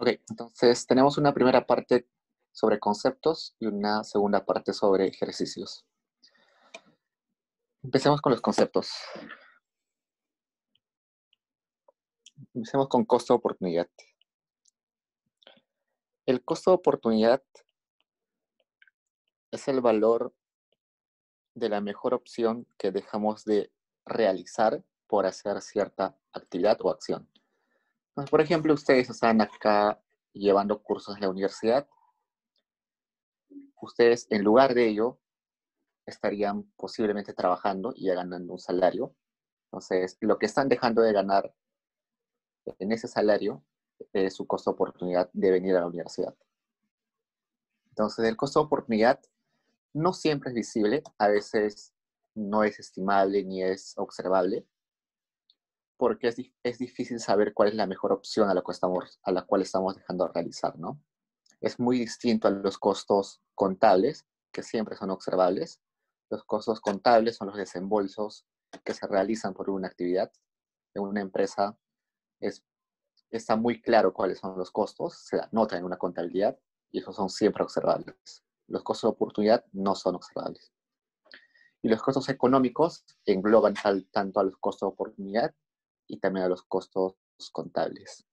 Ok, entonces tenemos una primera parte sobre conceptos y una segunda parte sobre ejercicios. Empecemos con los conceptos. Empecemos con costo de oportunidad. El costo de oportunidad es el valor de la mejor opción que dejamos de realizar por hacer cierta actividad o acción. Entonces, por ejemplo, ustedes están acá llevando cursos en la universidad. Ustedes, en lugar de ello, estarían posiblemente trabajando y ya ganando un salario. Entonces, lo que están dejando de ganar en ese salario es su costo de oportunidad de venir a la universidad. Entonces, el costo de oportunidad no siempre es visible, a veces no es estimable ni es observable, porque es difícil saber cuál es la mejor opción a la cual estamos dejando de realizar, ¿no? Es muy distinto a los costos contables, que siempre son observables. Los costos contables son los desembolsos que se realizan por una actividad. En una empresa está muy claro cuáles son los costos, se anotan en una contabilidad y esos son siempre observables. Los costos de oportunidad no son observables. Y los costos económicos engloban tanto a los costos de oportunidad y también a los costos contables.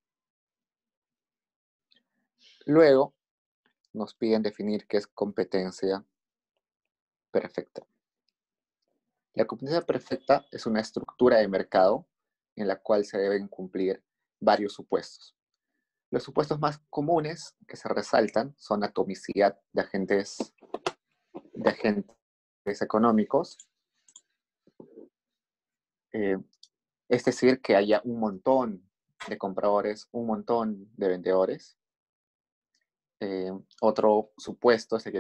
Luego, nos piden definir qué es competencia perfecta. La competencia perfecta es una estructura de mercado en la cual se deben cumplir varios supuestos. Los supuestos más comunes que se resaltan son atomicidad de agentes económicos, es decir, que haya un montón de compradores, un montón de vendedores. Otro supuesto es que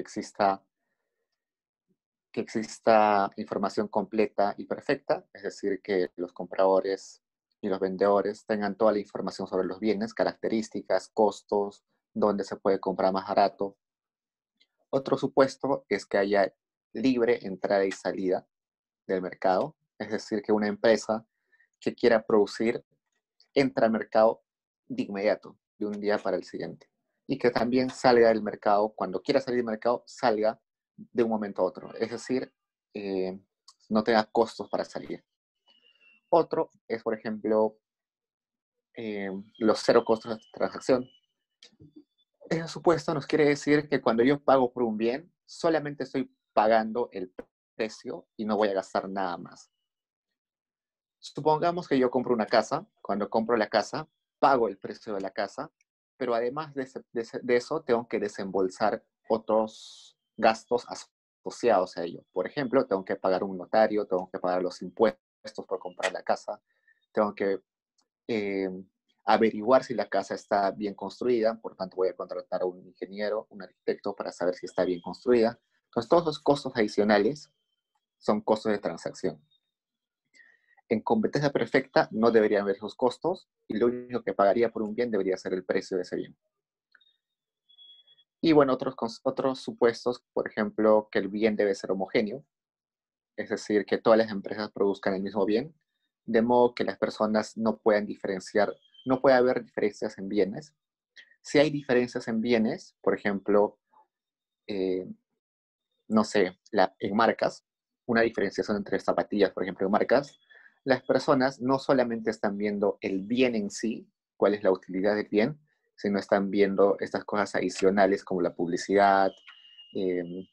exista información completa y perfecta, es decir, que los compradores y los vendedores tengan toda la información sobre los bienes, características, costos, dónde se puede comprar más barato. Otro supuesto es que haya libre entrada y salida del mercado, es decir, que una empresa que quiera producir entra al mercado de inmediato, de un día para el siguiente, y que también salga del mercado, cuando quiera salir del mercado, salga de un momento a otro, es decir, no tenga costos para salir. Otro es, por ejemplo, los cero costos de transacción. Ese supuesto nos quiere decir que cuando yo pago por un bien, solamente estoy pagando el precio y no voy a gastar nada más. Supongamos que yo compro una casa. Cuando compro la casa, pago el precio de la casa, pero además de eso, tengo que desembolsar otros gastos asociados a ello. Por ejemplo, tengo que pagar un notario, tengo que pagar los impuestos por comprar la casa, tengo que eh, averiguar si la casa está bien construida, por tanto voy a contratar a un ingeniero, un arquitecto para saber si está bien construida. Entonces, todos los costos adicionales son costos de transacción. En competencia perfecta no deberían haber esos costos y lo único que pagaría por un bien debería ser el precio de ese bien. Y bueno, otros supuestos, por ejemplo, que el bien debe ser homogéneo, es decir, que todas las empresas produzcan el mismo bien, de modo que las personas no puedan diferenciar, no puede haber diferencias en bienes. Si hay diferencias en bienes, por ejemplo, no sé, en marcas, una diferenciación entre zapatillas, por ejemplo, en marcas, las personas no solamente están viendo el bien en sí, cuál es la utilidad del bien, sino están viendo estas cosas adicionales como la publicidad, eh,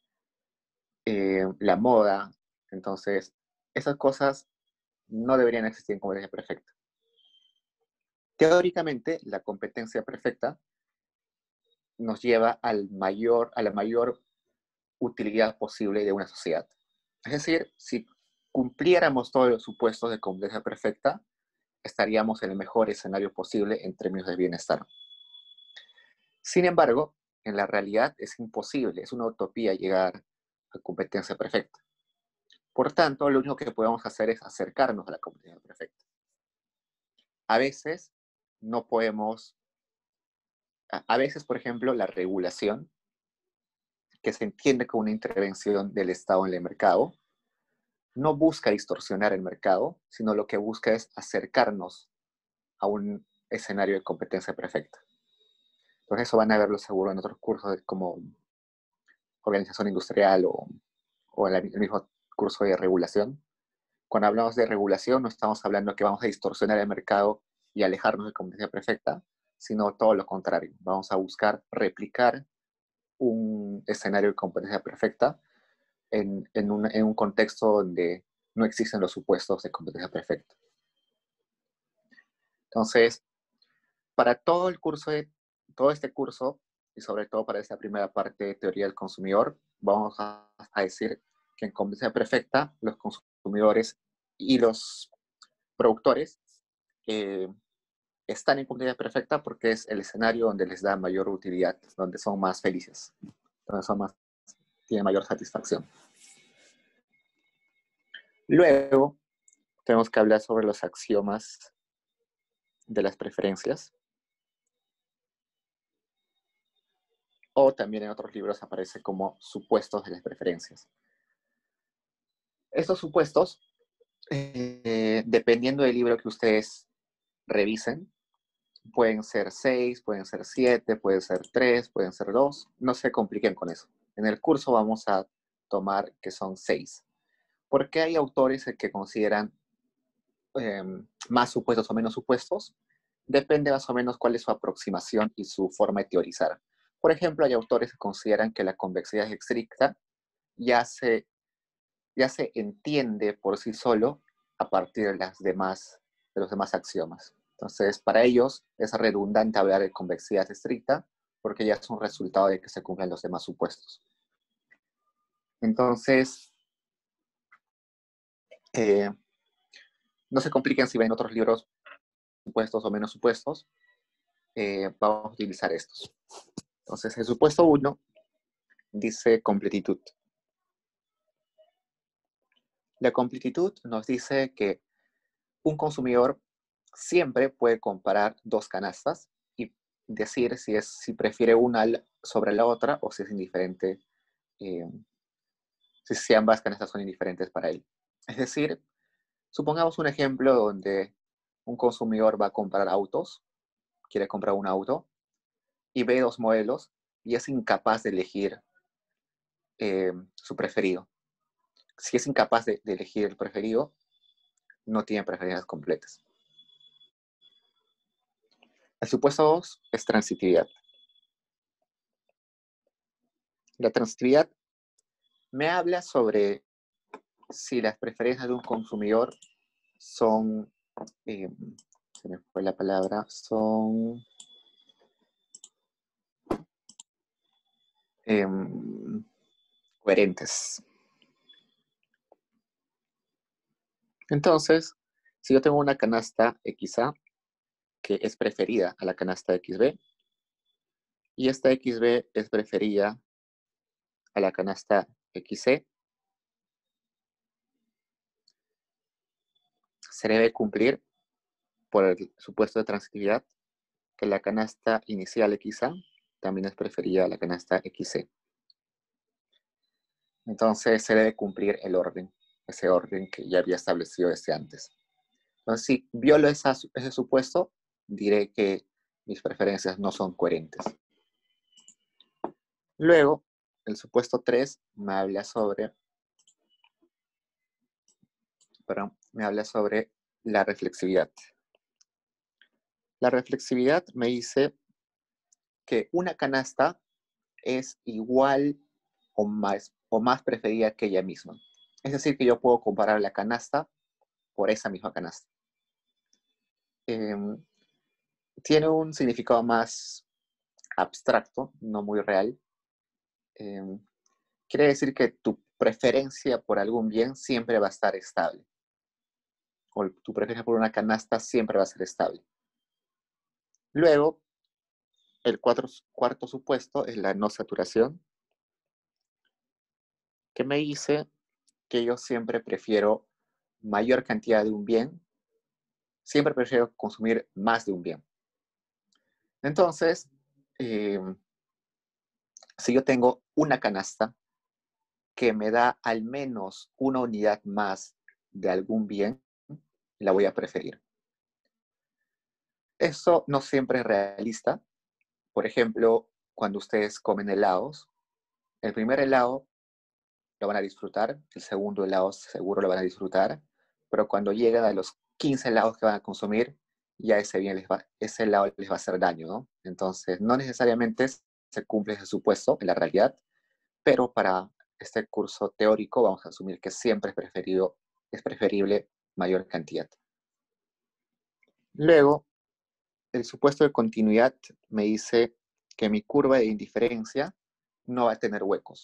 la moda. Entonces, esas cosas no deberían existir en competencia perfecta. Teóricamente, la competencia perfecta nos lleva a la mayor utilidad posible de una sociedad. Es decir, si cumpliéramos todos los supuestos de competencia perfecta, estaríamos en el mejor escenario posible en términos de bienestar. Sin embargo, en la realidad es imposible, es una utopía llegar a competencia perfecta. Por tanto, lo único que podemos hacer es acercarnos a la competencia perfecta. A veces no podemos, a veces, por ejemplo, la regulación, que se entiende como una intervención del Estado en el mercado, no busca distorsionar el mercado, sino lo que busca es acercarnos a un escenario de competencia perfecta. Entonces eso van a verlo seguro en otros cursos como organización industrial o en el mismo curso de regulación. Cuando hablamos de regulación no estamos hablando que vamos a distorsionar el mercado y alejarnos de competencia perfecta, sino todo lo contrario. Vamos a buscar replicar un escenario de competencia perfecta en un contexto donde no existen los supuestos de competencia perfecta. Entonces, para todo el curso, todo este curso, y sobre todo para esta primera parte de teoría del consumidor, vamos a decir que en competencia perfecta, los consumidores y los productores están en competencia perfecta porque es el escenario donde les da mayor utilidad, donde son más felices, donde tienen mayor satisfacción. Luego, tenemos que hablar sobre los axiomas de las preferencias. O también en otros libros aparece como supuestos de las preferencias. Estos supuestos, dependiendo del libro que ustedes revisen, pueden ser 6, pueden ser 7, pueden ser 3, pueden ser 2. No se compliquen con eso. En el curso vamos a tomar que son 6. ¿Por qué hay autores que consideran más supuestos o menos supuestos? Depende más o menos cuál es su aproximación y su forma de teorizar. Por ejemplo, hay autores que consideran que la convexidad es estricta ya se entiende por sí solo a partir de los demás axiomas. Entonces, para ellos es redundante hablar de convexidad estricta porque ya es un resultado de que se cumplen los demás supuestos. Entonces, no se compliquen si ven otros libros supuestos o menos supuestos. Vamos a utilizar estos. Entonces, el supuesto 1 dice completitud. La completitud nos dice que un consumidor siempre puede comparar dos canastas y decir si prefiere una sobre la otra o si es indiferente, si ambas canastas son indiferentes para él. Es decir, supongamos un ejemplo donde un consumidor va a comprar autos, quiere comprar un auto, y ve dos modelos y es incapaz de elegir su preferido. Si es incapaz de elegir el preferido, no tiene preferencias completas. El supuesto 2 es transitividad. La transitividad me habla sobre si las preferencias de un consumidor son, se me fue la palabra, son coherentes. Entonces, si yo tengo una canasta XA que es preferida a la canasta XB y esta XB es preferida a la canasta XC, se debe cumplir por el supuesto de transitividad que la canasta inicial XA también es preferida a la canasta XC. Entonces se debe cumplir el orden, ese orden que ya había establecido desde antes. Entonces, si violo ese supuesto, diré que mis preferencias no son coherentes. Luego, el supuesto 3 me habla sobre la reflexividad. La reflexividad me dice que una canasta es igual o más preferida que ella misma. Es decir, que yo puedo comparar la canasta por esa misma canasta. Tiene un significado más abstracto, no muy real. Quiere decir que tu preferencia por algún bien siempre va a estar estable. O tu preferencia por una canasta siempre va a ser estable. Luego, el cuarto supuesto es la no saturación, que me dice que yo siempre prefiero mayor cantidad de un bien, siempre prefiero consumir más de un bien. Entonces, si yo tengo una canasta que me da al menos una unidad más de algún bien, la voy a preferir. Eso no siempre es realista, Por ejemplo, cuando ustedes comen helados, el primer helado lo van a disfrutar, el segundo helado seguro lo van a disfrutar, pero cuando llegan a los 15 helados que van a consumir, ya ese helado les va a hacer daño, ¿no? Entonces, no necesariamente se cumple ese supuesto en la realidad, pero para este curso teórico vamos a asumir que siempre es preferible mayor cantidad. Luego, el supuesto de continuidad me dice que mi curva de indiferencia no va a tener huecos.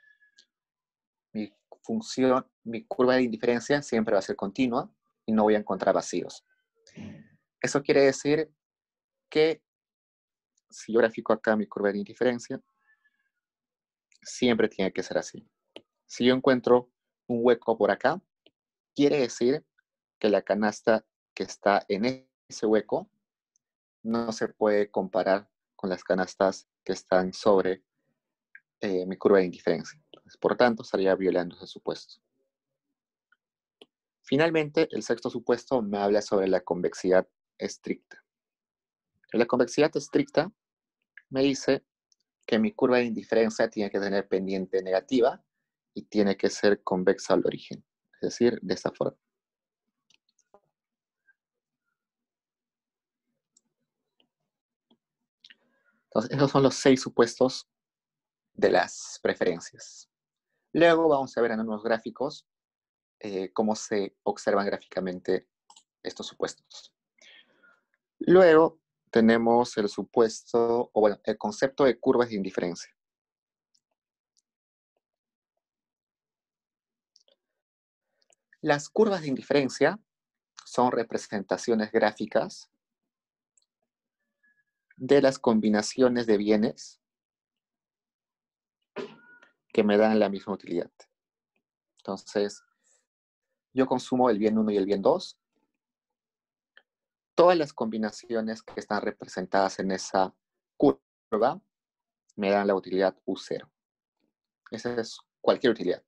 Mi curva de indiferencia siempre va a ser continua y no voy a encontrar vacíos. Eso quiere decir que si yo grafico acá mi curva de indiferencia, siempre tiene que ser así. Si yo encuentro un hueco por acá, quiere decir que la canasta que está en ese hueco no se puede comparar con las canastas que están sobre mi curva de indiferencia. Entonces, por tanto, estaría violando ese supuesto. Finalmente, el sexto supuesto me habla sobre la convexidad estricta. La convexidad estricta me dice que mi curva de indiferencia tiene que tener pendiente negativa y tiene que ser convexa al origen, es decir, de esta forma. Entonces, esos son los 6 supuestos de las preferencias. Luego vamos a ver en unos gráficos cómo se observan gráficamente estos supuestos. Luego tenemos el supuesto, o bueno, el concepto de curvas de indiferencia. Las curvas de indiferencia son representaciones gráficas de las combinaciones de bienes que me dan la misma utilidad. Entonces, yo consumo el bien 1 y el bien 2. Todas las combinaciones que están representadas en esa curva me dan la utilidad U0. Esa es cualquier utilidad.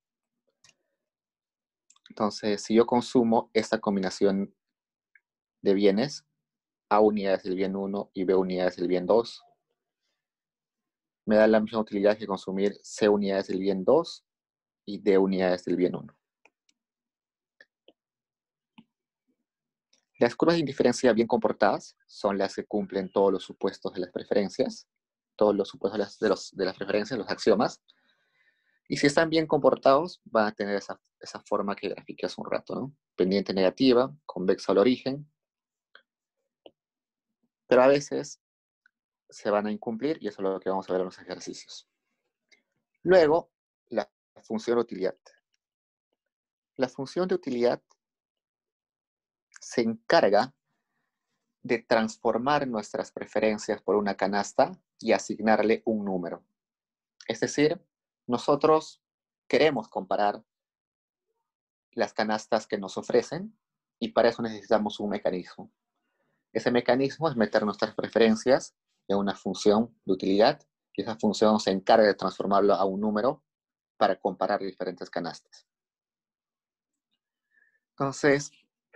Entonces, si yo consumo esta combinación de bienes, A unidades del bien 1 y B unidades del bien 2, me da la misma utilidad que consumir C unidades del bien 2 y D unidades del bien 1. Las curvas de indiferencia bien comportadas son las que cumplen todos los supuestos de las preferencias, todos los supuestos de las preferencias, los axiomas. Y si están bien comportados, van a tener esa forma que grafiqué hace un rato, ¿no? Pendiente negativa, convexa al origen. Pero a veces se van a incumplir y eso es lo que vamos a ver en los ejercicios. Luego, la función de utilidad. La función de utilidad se encarga de transformar nuestras preferencias por una canasta y asignarle un número. Es decir, nosotros queremos comparar las canastas que nos ofrecen y para eso necesitamos un mecanismo. Ese mecanismo es meter nuestras preferencias en una función de utilidad y esa función se encarga de transformarlo a un número para comparar diferentes canastas. Entonces,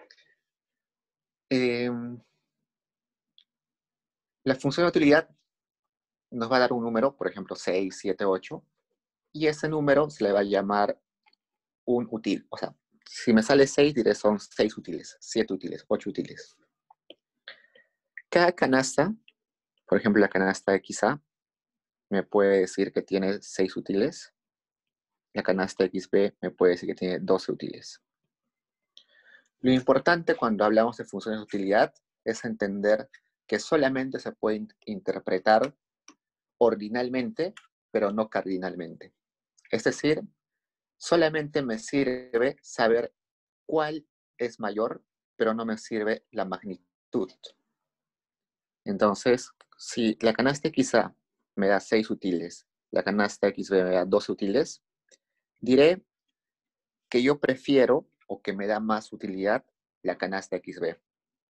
la función de utilidad nos va a dar un número, por ejemplo, 6, 7, 8, y ese número se le va a llamar un útil. O sea, si me sale 6, diré son 6 útiles, 7 útiles, 8 útiles. Cada canasta, por ejemplo, la canasta XA, me puede decir que tiene 6 útiles. La canasta XB me puede decir que tiene 12 útiles. Lo importante cuando hablamos de funciones de utilidad es entender que solamente se puede interpretar ordinalmente, pero no cardinalmente. Es decir, solamente me sirve saber cuál es mayor, pero no me sirve la magnitud. Entonces, si la canasta XA me da 6 útiles, la canasta XB me da 12 útiles, diré que yo prefiero o que me da más utilidad la canasta XB.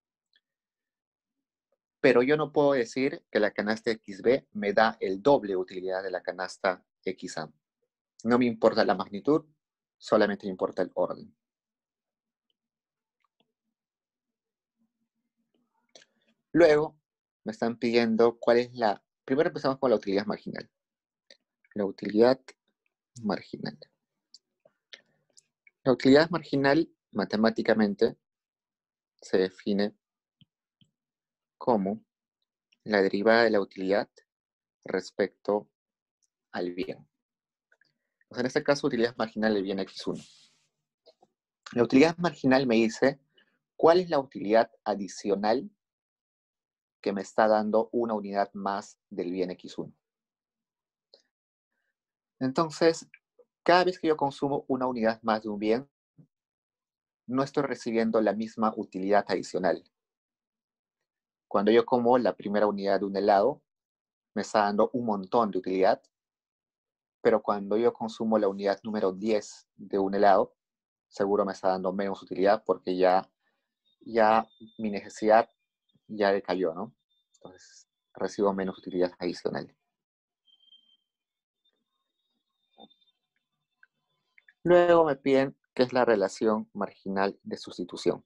Pero yo no puedo decir que la canasta XB me da el doble utilidad de la canasta XA. No me importa la magnitud, solamente me importa el orden. Luego, me están pidiendo cuál es la Primero empezamos con la utilidad marginal. La utilidad marginal. La utilidad marginal matemáticamente se define como la derivada de la utilidad respecto al bien. O sea, en este caso, utilidad marginal del bien x1. La utilidad marginal me dice cuál es la utilidad adicional que me está dando una unidad más del bien x1. Entonces, cada vez que yo consumo una unidad más de un bien, no estoy recibiendo la misma utilidad adicional. Cuando yo como la primera unidad de un helado, me está dando un montón de utilidad, pero cuando yo consumo la unidad número 10 de un helado, seguro me está dando menos utilidad porque ya mi necesidad ya decayó, ¿no? Entonces, recibo menos utilidad adicional. Luego me piden qué es la relación marginal de sustitución.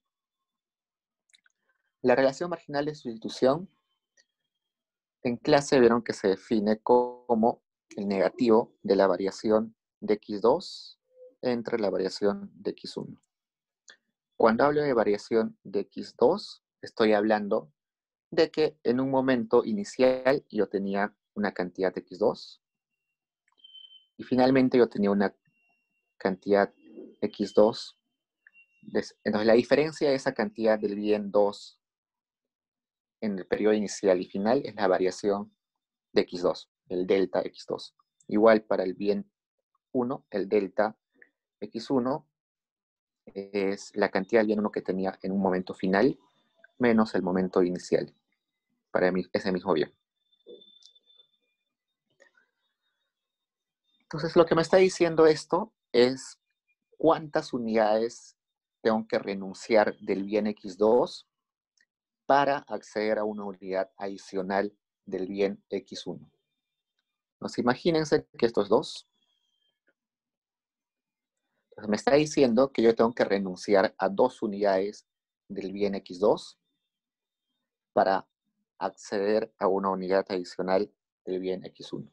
La relación marginal de sustitución, en clase vieron que se define como el negativo de la variación de x2 entre la variación de x1. Cuando hablo de variación de x2, estoy hablando de que en un momento inicial yo tenía una cantidad de x2 y finalmente yo tenía una cantidad x2. Entonces la diferencia de esa cantidad del bien 2 en el periodo inicial y final es la variación de x2, el delta x2. Igual para el bien 1, el delta x1 es la cantidad del bien 1 que tenía en un momento final menos el momento inicial para ese mismo bien. Entonces lo que me está diciendo esto es cuántas unidades tengo que renunciar del bien x2 para acceder a una unidad adicional del bien x1. Entonces imagínense que estos dos, entonces me está diciendo que yo tengo que renunciar a 2 unidades del bien x2 para acceder a una unidad adicional del bien x1.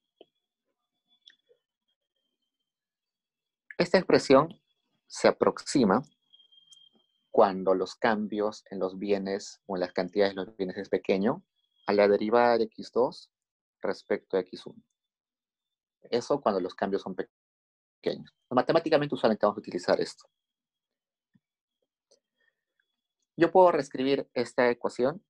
Esta expresión se aproxima cuando los cambios en los bienes o en las cantidades de los bienes es pequeño a la derivada de x2 respecto a x1. Eso cuando los cambios son pequeños. Matemáticamente usualmente vamos a utilizar esto. Yo puedo reescribir esta ecuación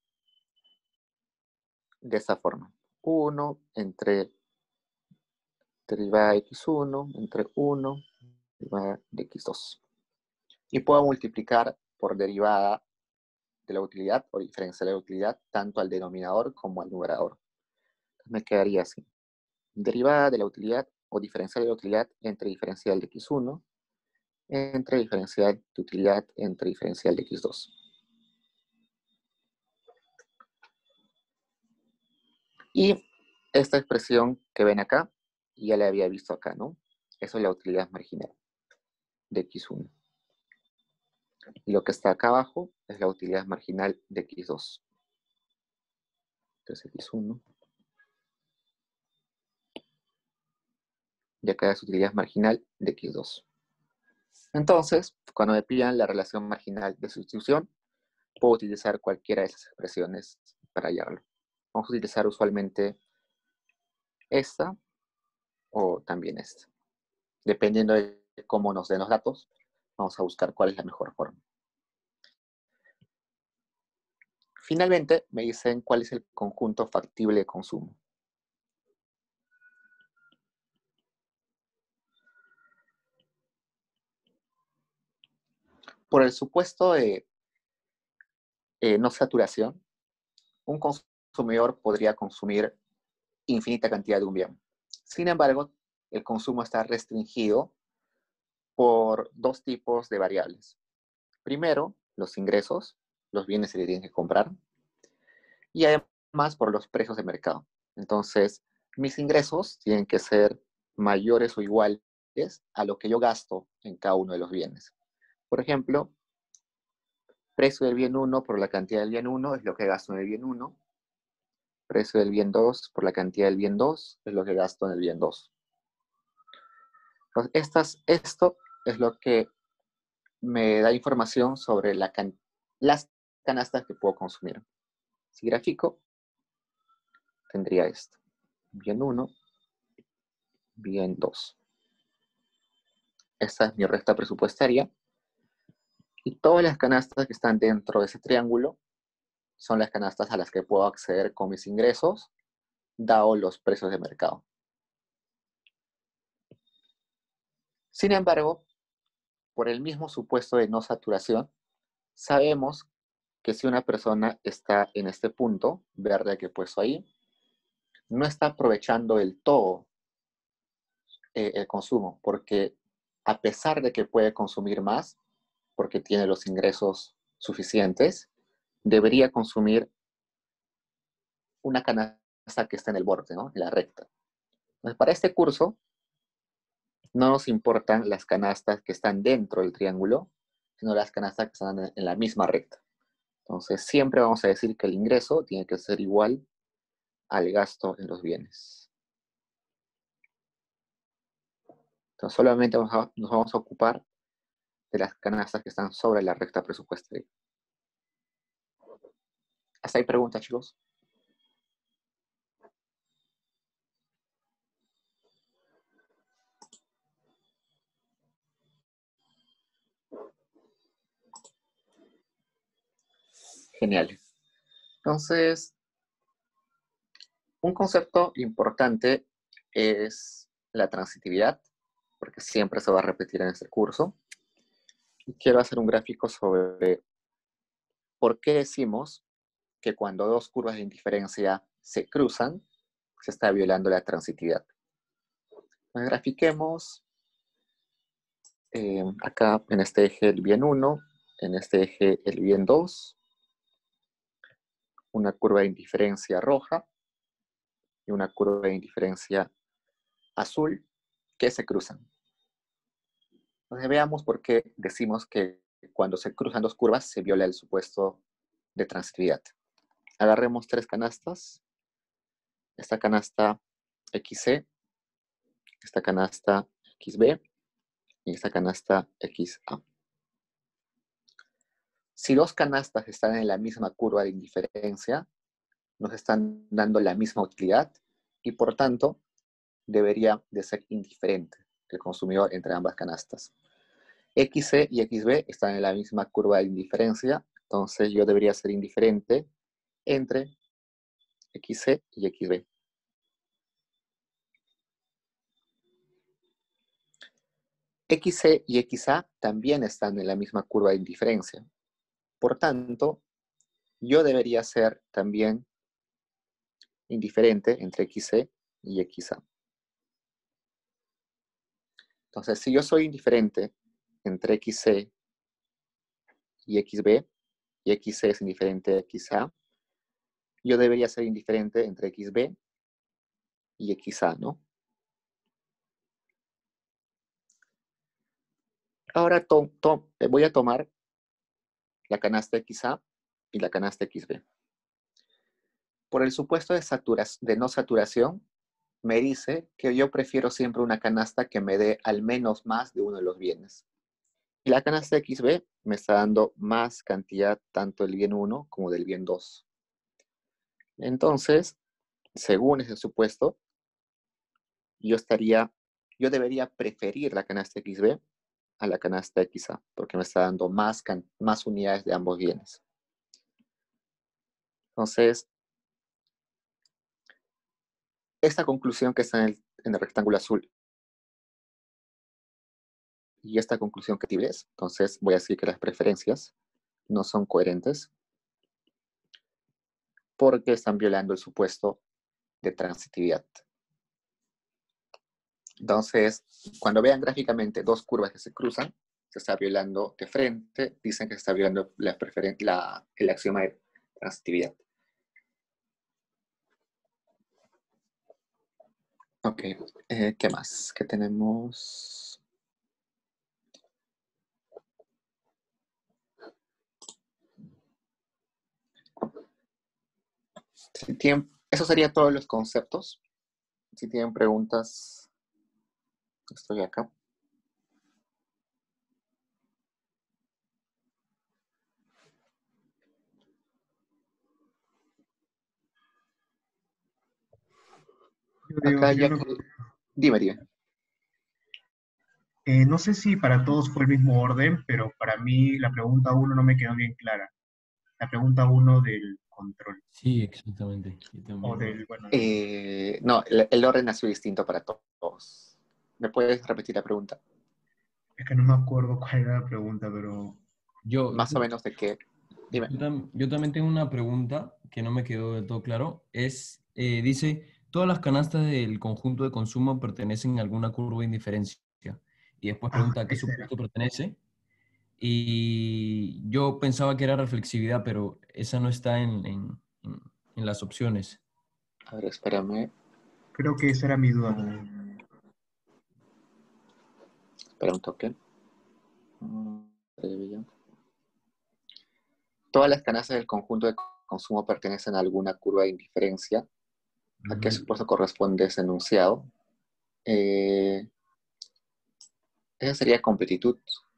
de esta forma. 1 entre derivada de x1 entre 1 derivada de x2. Y puedo multiplicar por derivada de la utilidad o diferencial de la utilidad tanto al denominador como al numerador. Me quedaría así. Derivada de la utilidad o diferencial de la utilidad entre diferencial de x1 entre diferencial de utilidad entre diferencial de x2. Y esta expresión que ven acá, ya la había visto acá, ¿no? Eso es la utilidad marginal de x1. Y lo que está acá abajo es la utilidad marginal de x2. Entonces x1. Y acá es utilidad marginal de x2. Entonces, cuando me pidan la relación marginal de sustitución, puedo utilizar cualquiera de esas expresiones para hallarlo. Vamos a utilizar usualmente esta o también esta. Dependiendo de cómo nos den los datos, vamos a buscar cuál es la mejor forma. Finalmente, me dicen cuál es el conjunto factible de consumo. Por el supuesto de no saturación, un consumidor podría consumir infinita cantidad de un bien. Sin embargo, el consumo está restringido por 2 tipos de variables. Primero, los ingresos, los bienes que se tienen que comprar, y además por los precios de mercado. Entonces, mis ingresos tienen que ser mayores o iguales a lo que yo gasto en cada uno de los bienes. Por ejemplo, precio del bien 1 por la cantidad del bien 1 es lo que gasto en el bien 1, precio del bien 2 por la cantidad del bien 2 es lo que gasto en el bien 2. Entonces, esto es lo que me da información sobre las canastas que puedo consumir. Si grafico, tendría esto. Bien 1, bien 2. Esta es mi recta presupuestaria. Y todas las canastas que están dentro de ese triángulo son las canastas a las que puedo acceder con mis ingresos, dado los precios de mercado. Sin embargo, por el mismo supuesto de no saturación, sabemos que si una persona está en este punto verde que he puesto ahí, no está aprovechando del todo el consumo, porque a pesar de que puede consumir más, porque tiene los ingresos suficientes, debería consumir una canasta que está en el borde, ¿no? En la recta. Entonces, para este curso, no nos importan las canastas que están dentro del triángulo, sino las canastas que están en la misma recta. Entonces, siempre vamos a decir que el ingreso tiene que ser igual al gasto en los bienes. Entonces, solamente nos vamos a ocupar de las canastas que están sobre la recta presupuestaria. ¿Hasta ahí preguntas, chicos? Genial. Entonces, un concepto importante es la transitividad, porque siempre se va a repetir en este curso. Y quiero hacer un gráfico sobre por qué decimos que cuando dos curvas de indiferencia se cruzan, se está violando la transitividad. Nos grafiquemos acá en este eje el bien 1, en este eje el bien 2, una curva de indiferencia roja y una curva de indiferencia azul que se cruzan. Entonces veamos por qué decimos que cuando se cruzan dos curvas se viola el supuesto de transitividad. Agarremos tres canastas. Esta canasta XC, esta canasta XB y esta canasta XA. Si dos canastas están en la misma curva de indiferencia, nos están dando la misma utilidad y por tanto debería de ser indiferente el consumidor entre ambas canastas. XC y XB están en la misma curva de indiferencia, entonces yo debería ser indiferente entre XC y XB. XC y XA también están en la misma curva de indiferencia. Por tanto, yo debería ser también indiferente entre XC y XA. Entonces, si yo soy indiferente entre XC y XB, y XC es indiferente a XA, yo debería ser indiferente entre XB y XA, ¿no? Ahora voy a tomar la canasta XA y la canasta XB. Por el supuesto de no saturación, me dice que yo prefiero siempre una canasta que me dé al menos más de uno de los bienes. Y la canasta XB me está dando más cantidad tanto del bien 1 como del bien 2. Entonces, según ese supuesto, yo debería preferir la canasta XB a la canasta XA, porque me está dando más unidades de ambos bienes. Entonces, esta conclusión que está en el rectángulo azul y esta conclusión que tienes, entonces voy a decir que las preferencias no son coherentes porque están violando el supuesto de transitividad. Entonces, cuando vean gráficamente dos curvas que se cruzan, se está violando de frente, dicen que se está violando el axioma de transitividad. Ok, ¿qué más? ¿Qué tenemos? Eso sería todos los conceptos. Si tienen preguntas, estoy acá. Acá Yo ya no, que... Dime. no sé si para todos fue el mismo orden, pero para mí la pregunta uno no me quedó bien clara. La pregunta uno del control, Sí, exactamente. Yo o también. del, bueno, No, el orden ha sido distinto para todos. ¿Me puedes repetir la pregunta? es que no me acuerdo cuál era la pregunta, pero Yo, Más o menos de qué. Dime. yo también tengo una pregunta que no me quedó del todo claro. Dice, todas las canastas del conjunto de consumo pertenecen a alguna curva de indiferencia. Y después pregunta a qué esa era. supuesto pertenece. Y yo pensaba que era reflexividad, pero esa no está en las opciones. A ver, espérame. Creo que esa era mi duda también. Espera un toque. Previo. Todas las canastas del conjunto de consumo pertenecen a alguna curva de indiferencia. ¿A qué Ujú. supuesto corresponde ese enunciado? Eh, Esa sería completitud.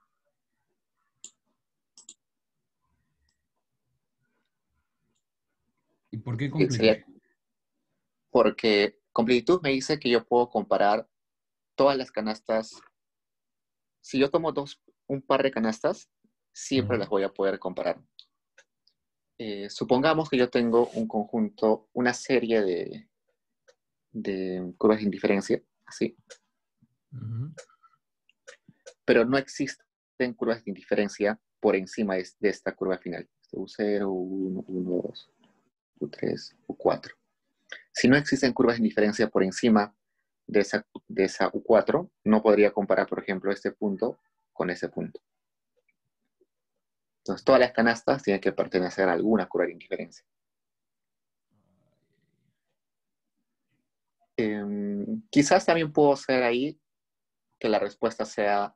¿Y por qué Sí, completitud? sería porque completitud me dice que yo puedo comparar todas las canastas. Si yo tomo un par de canastas, siempre Ajá. las voy a poder comparar. Supongamos que yo tengo un conjunto, una serie de curvas de indiferencia, así, Ujú. pero no existen curvas de indiferencia por encima de esta curva final. U0, U1, U1, 2, U3, U4. Si no existen curvas de indiferencia por encima de esa U4, no podría comparar, por ejemplo, este punto con ese punto. Entonces, todas las canastas tienen que pertenecer a alguna curva de indiferencia. Quizás también puedo hacer ahí que la respuesta sea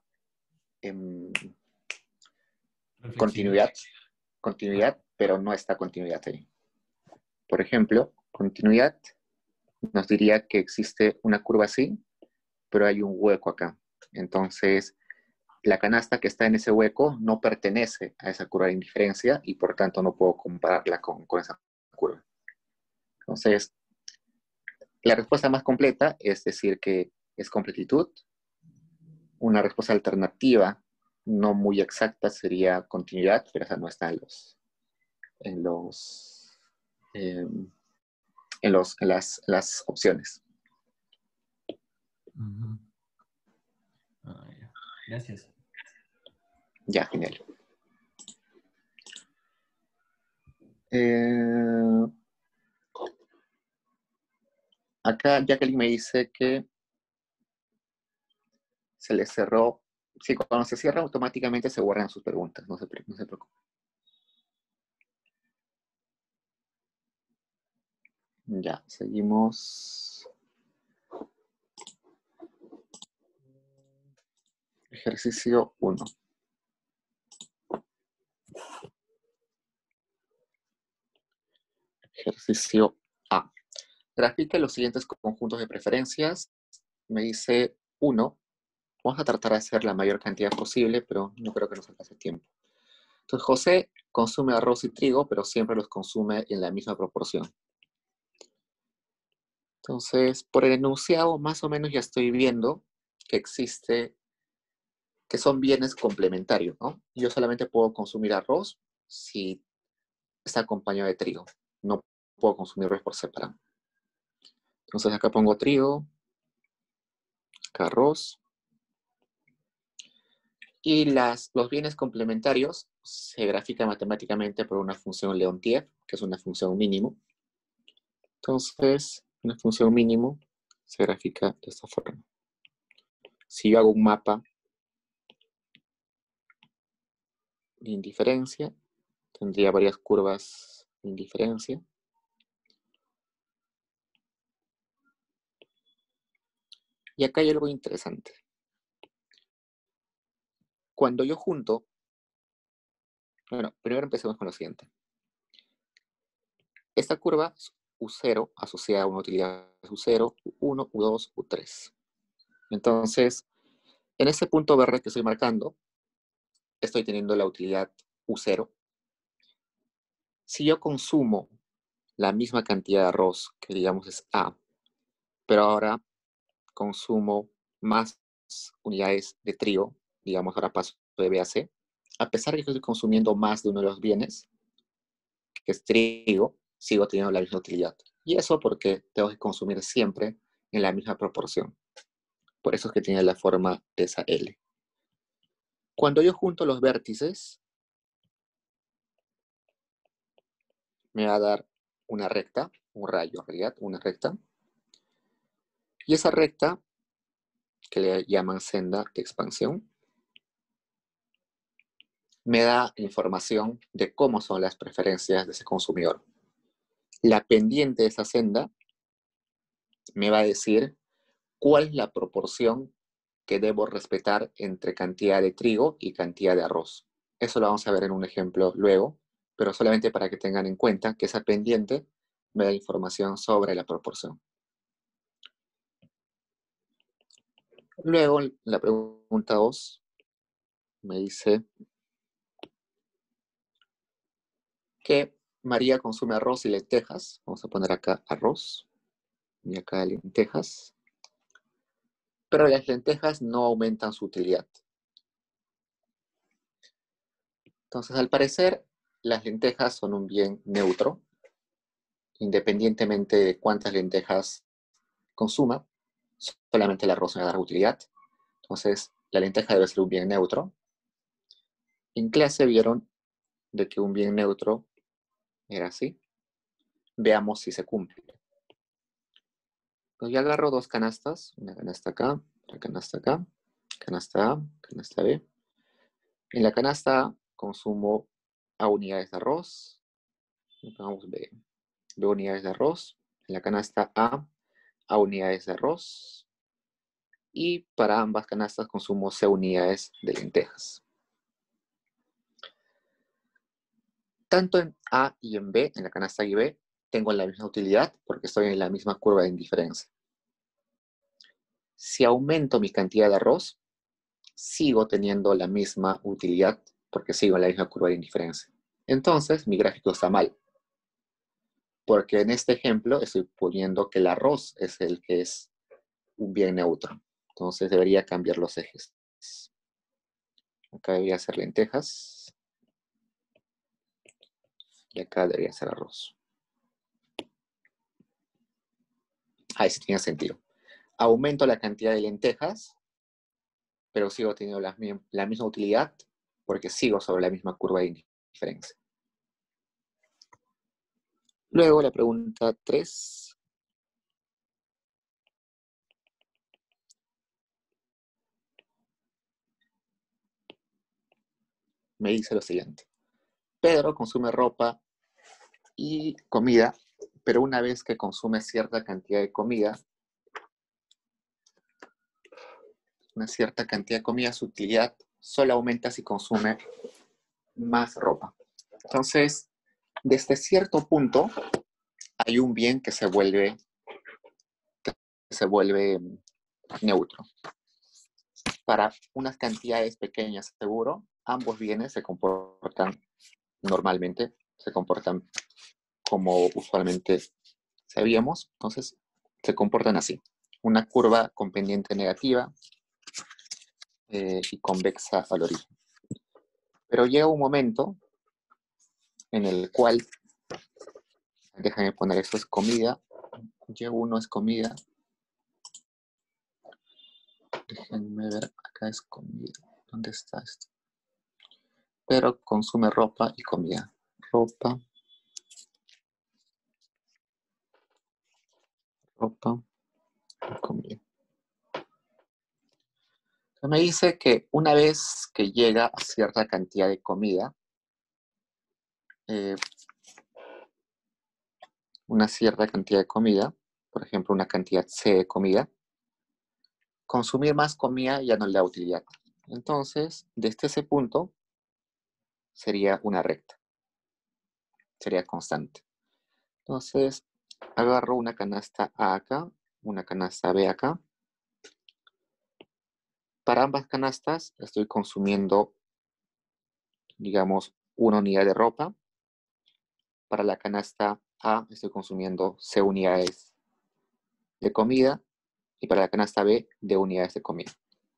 Reflexividad. continuidad, Ah, continuidad, pero no está continuidad ahí. Por ejemplo, continuidad nos diría que existe una curva así, pero hay un hueco acá. Entonces, la canasta que está en ese hueco no pertenece a esa curva de indiferencia y por tanto no puedo compararla con esa curva. Entonces, la respuesta más completa es decir que es completitud. Una respuesta alternativa no muy exacta sería continuidad, pero esa no está en los, eh, en las opciones. ujú. Ya. Gracias. Ya, genial. Eh, Acá Jacqueline me dice que se le cerró. Sí, cuando se cierra automáticamente se guardan sus preguntas, no se preocupe. Ya, seguimos. Ejercicio 1. Ejercicio A. Grafique los siguientes conjuntos de preferencias. Me dice 1. Vamos a tratar de hacer la mayor cantidad posible, pero no creo que nos alcance tiempo. Entonces, José consume arroz y trigo, pero siempre los consume en la misma proporción. Entonces, por el enunciado, más o menos ya estoy viendo que que son bienes complementarios, ¿no? Yo solamente puedo consumir arroz si está acompañado de trigo. No puedo consumirlos por separado. Entonces, acá pongo trigo, acá arroz. Y los bienes complementarios se grafican matemáticamente por una función Leontief, que es una función mínimo. Entonces, una función mínimo se grafica de esta forma. Si yo hago un mapa de indiferencia, tendría varias curvas de indiferencia. Y acá hay algo interesante. Cuando yo junto, bueno, primero empecemos con lo siguiente. Esta curva U0 asociada a una utilidad U0, U1, U2, U3. Entonces, en este punto verde que estoy marcando, estoy teniendo la utilidad U0. Si yo consumo la misma cantidad de arroz, que digamos es A, pero ahora consumo más unidades de trigo, digamos ahora paso de B a C, a pesar de que estoy consumiendo más de uno de los bienes, que es trigo, sigo teniendo la misma utilidad. Y eso porque tengo que consumir siempre en la misma proporción. Por eso es que tiene la forma de esa L. Cuando yo junto los vértices, me va a dar una recta, un rayo en realidad, una recta. Y esa recta, que le llaman senda de expansión, me da información de cómo son las preferencias de ese consumidor. La pendiente de esa senda me va a decir cuál es la proporción que debo respetar entre cantidad de trigo y cantidad de arroz. Eso lo vamos a ver en un ejemplo luego, pero solamente para que tengan en cuenta que esa pendiente me da información sobre la proporción. Luego, la pregunta 2 me dice que María consume arroz y lentejas. Vamos a poner acá arroz y acá lentejas. Pero las lentejas no aumentan su utilidad. Entonces, al parecer, las lentejas son un bien neutro, independientemente de cuántas lentejas consuma, solamente el arroz me va a dar utilidad. Entonces, la lenteja debe ser un bien neutro. En clase vieron de que un bien neutro era así. Veamos si se cumple. Pues yo agarro dos canastas, una canasta acá, otra canasta acá, canasta A, canasta B. En la canasta A consumo A unidades de arroz, vamos B unidades de arroz, en la canasta A unidades de arroz, y para ambas canastas consumo C unidades de lentejas. Tanto en A y en B, en la canasta A y B, tengo la misma utilidad porque estoy en la misma curva de indiferencia. Si aumento mi cantidad de arroz, sigo teniendo la misma utilidad porque sigo en la misma curva de indiferencia. Entonces, mi gráfico está mal. Porque en este ejemplo estoy poniendo que el arroz es el que es un bien neutro. Entonces debería cambiar los ejes. Acá debería ser lentejas. Y acá debería ser arroz. Ahí sí tiene sentido. Aumento la cantidad de lentejas, pero sigo teniendo la misma utilidad porque sigo sobre la misma curva de indiferencia. Luego la pregunta 3. Me dice lo siguiente. Pedro consume ropa y comida, pero una vez que consume cierta cantidad de comida, su utilidad solo aumenta si consume más ropa. Entonces, desde cierto punto, hay un bien que se vuelve neutro. Para unas cantidades pequeñas, seguro, ambos bienes se comportan normalmente, se comportan como usualmente sabíamos, entonces se comportan así. Una curva con pendiente negativa y convexa al origen. Pero llega un momento en el cual, déjame poner esto es comida, Y1 es comida, déjenme ver, acá es comida, ¿dónde está esto? Pero consume ropa y comida, ropa y comida. Entonces me dice que una vez que llega a cierta cantidad de comida, por ejemplo, una cantidad C de comida, consumir más comida ya no le da utilidad. Entonces, desde ese punto, sería una recta. Sería constante. Entonces, Agarro una canasta A acá, una canasta B acá. Para ambas canastas estoy consumiendo, digamos, una unidad de ropa. Para la canasta A estoy consumiendo C unidades de comida y para la canasta B D unidades de comida.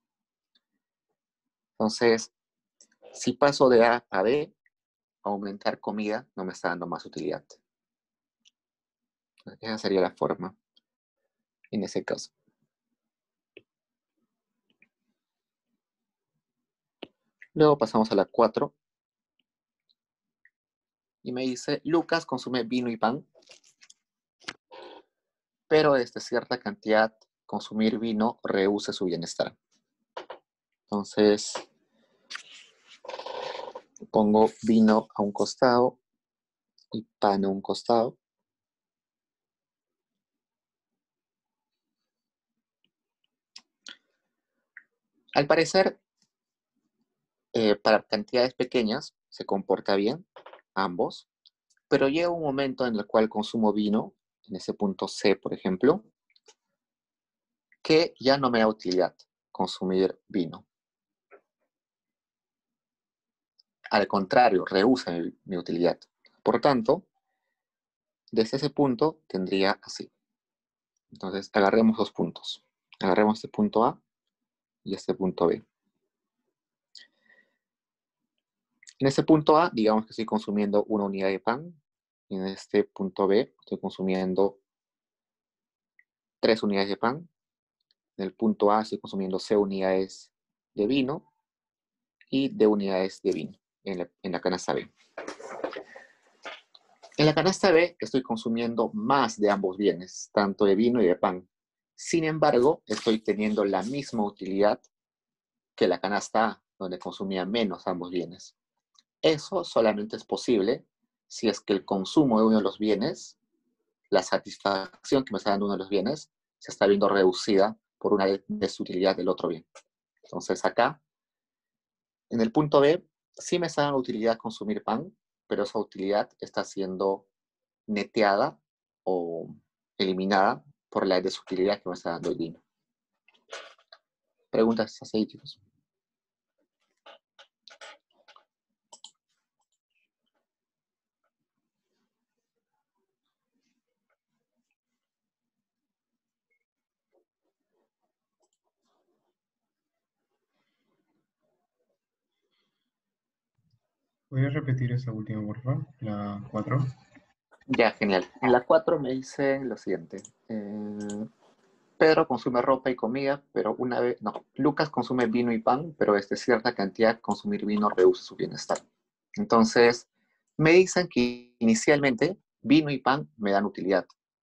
Entonces, si paso de A a B, aumentar comida no me está dando más utilidad. Esa sería la forma en ese caso. Luego pasamos a la 4. Y me dice, Lucas consume vino y pan, pero desde cierta cantidad consumir vino reduce su bienestar. Entonces, pongo vino a un costado y pan a un costado. Al parecer, para cantidades pequeñas se comporta bien, ambos, pero llega un momento en el cual consumo vino, en ese punto C, por ejemplo, que ya no me da utilidad consumir vino. Al contrario, reduce mi utilidad. Por tanto, desde ese punto tendría así. Entonces, agarremos dos puntos. Agarremos este punto A y este punto B. En este punto A, digamos que estoy consumiendo una unidad de pan. Y en este punto B, estoy consumiendo 3 unidades de pan. En el punto A, estoy consumiendo C unidades de vino y D unidades de vino en la canasta B. En la canasta B, estoy consumiendo más de ambos bienes, tanto de vino y de pan. Sin embargo, estoy teniendo la misma utilidad que la canasta A, donde consumía menos ambos bienes. Eso solamente es posible si es que el consumo de uno de los bienes, la satisfacción que me está dando uno de los bienes, se está viendo reducida por una desutilidad del otro bien. Entonces acá, en el punto B, sí me está dando utilidad consumir pan, pero esa utilidad está siendo neteada o eliminada por la desutilidad que me está dando el vino. Preguntas así, chicos. ¿Podrías repetir esa última, por favor? La 4. Ya, genial. En la 4 me dice lo siguiente. Pedro consume ropa y comida, pero una vez, no, Lucas consume vino y pan, pero desde cierta cantidad consumir vino reduce su bienestar. Entonces, me dicen que inicialmente vino y pan me dan utilidad.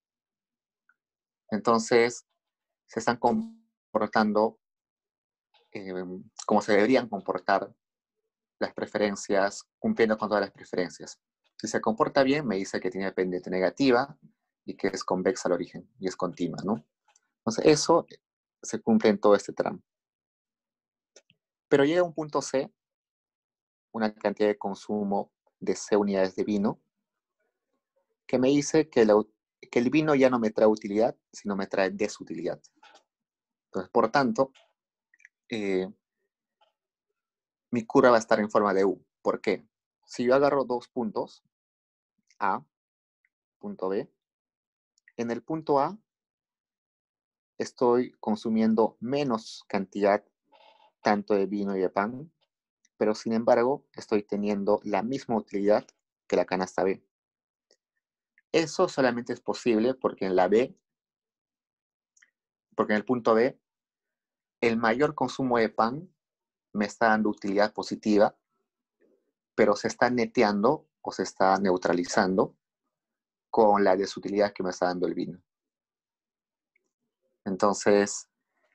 Entonces, se están comportando como se deberían comportar las preferencias, cumpliendo con todas las preferencias. Si se comporta bien, me dice que tiene pendiente negativa y que es convexa al origen y es continua, ¿no? Entonces, eso se cumple en todo este tramo. Pero llega un punto C, una cantidad de consumo de C unidades de vino, que me dice que el vino ya no me trae utilidad, sino me trae desutilidad. Entonces, por tanto, mi curva va a estar en forma de U. ¿Por qué? Si yo agarro dos puntos, A, punto B, en el punto A estoy consumiendo menos cantidad tanto de vino y de pan, pero sin embargo estoy teniendo la misma utilidad que la canasta B. Eso solamente es posible porque en la B, porque en el punto B, el mayor consumo de pan me está dando utilidad positiva, pero se está neteando o se está neutralizando con la desutilidad que me está dando el vino. Entonces,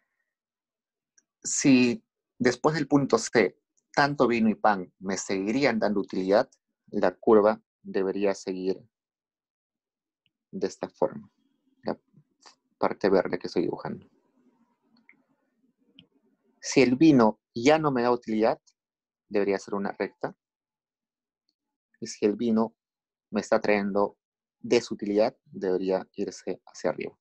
si después del punto C, tanto vino y pan me seguirían dando utilidad, la curva debería seguir de esta forma, la parte verde que estoy dibujando. Si el vino ya no me da utilidad, debería ser una recta. Y si el vino me está trayendo desutilidad debería irse hacia arriba.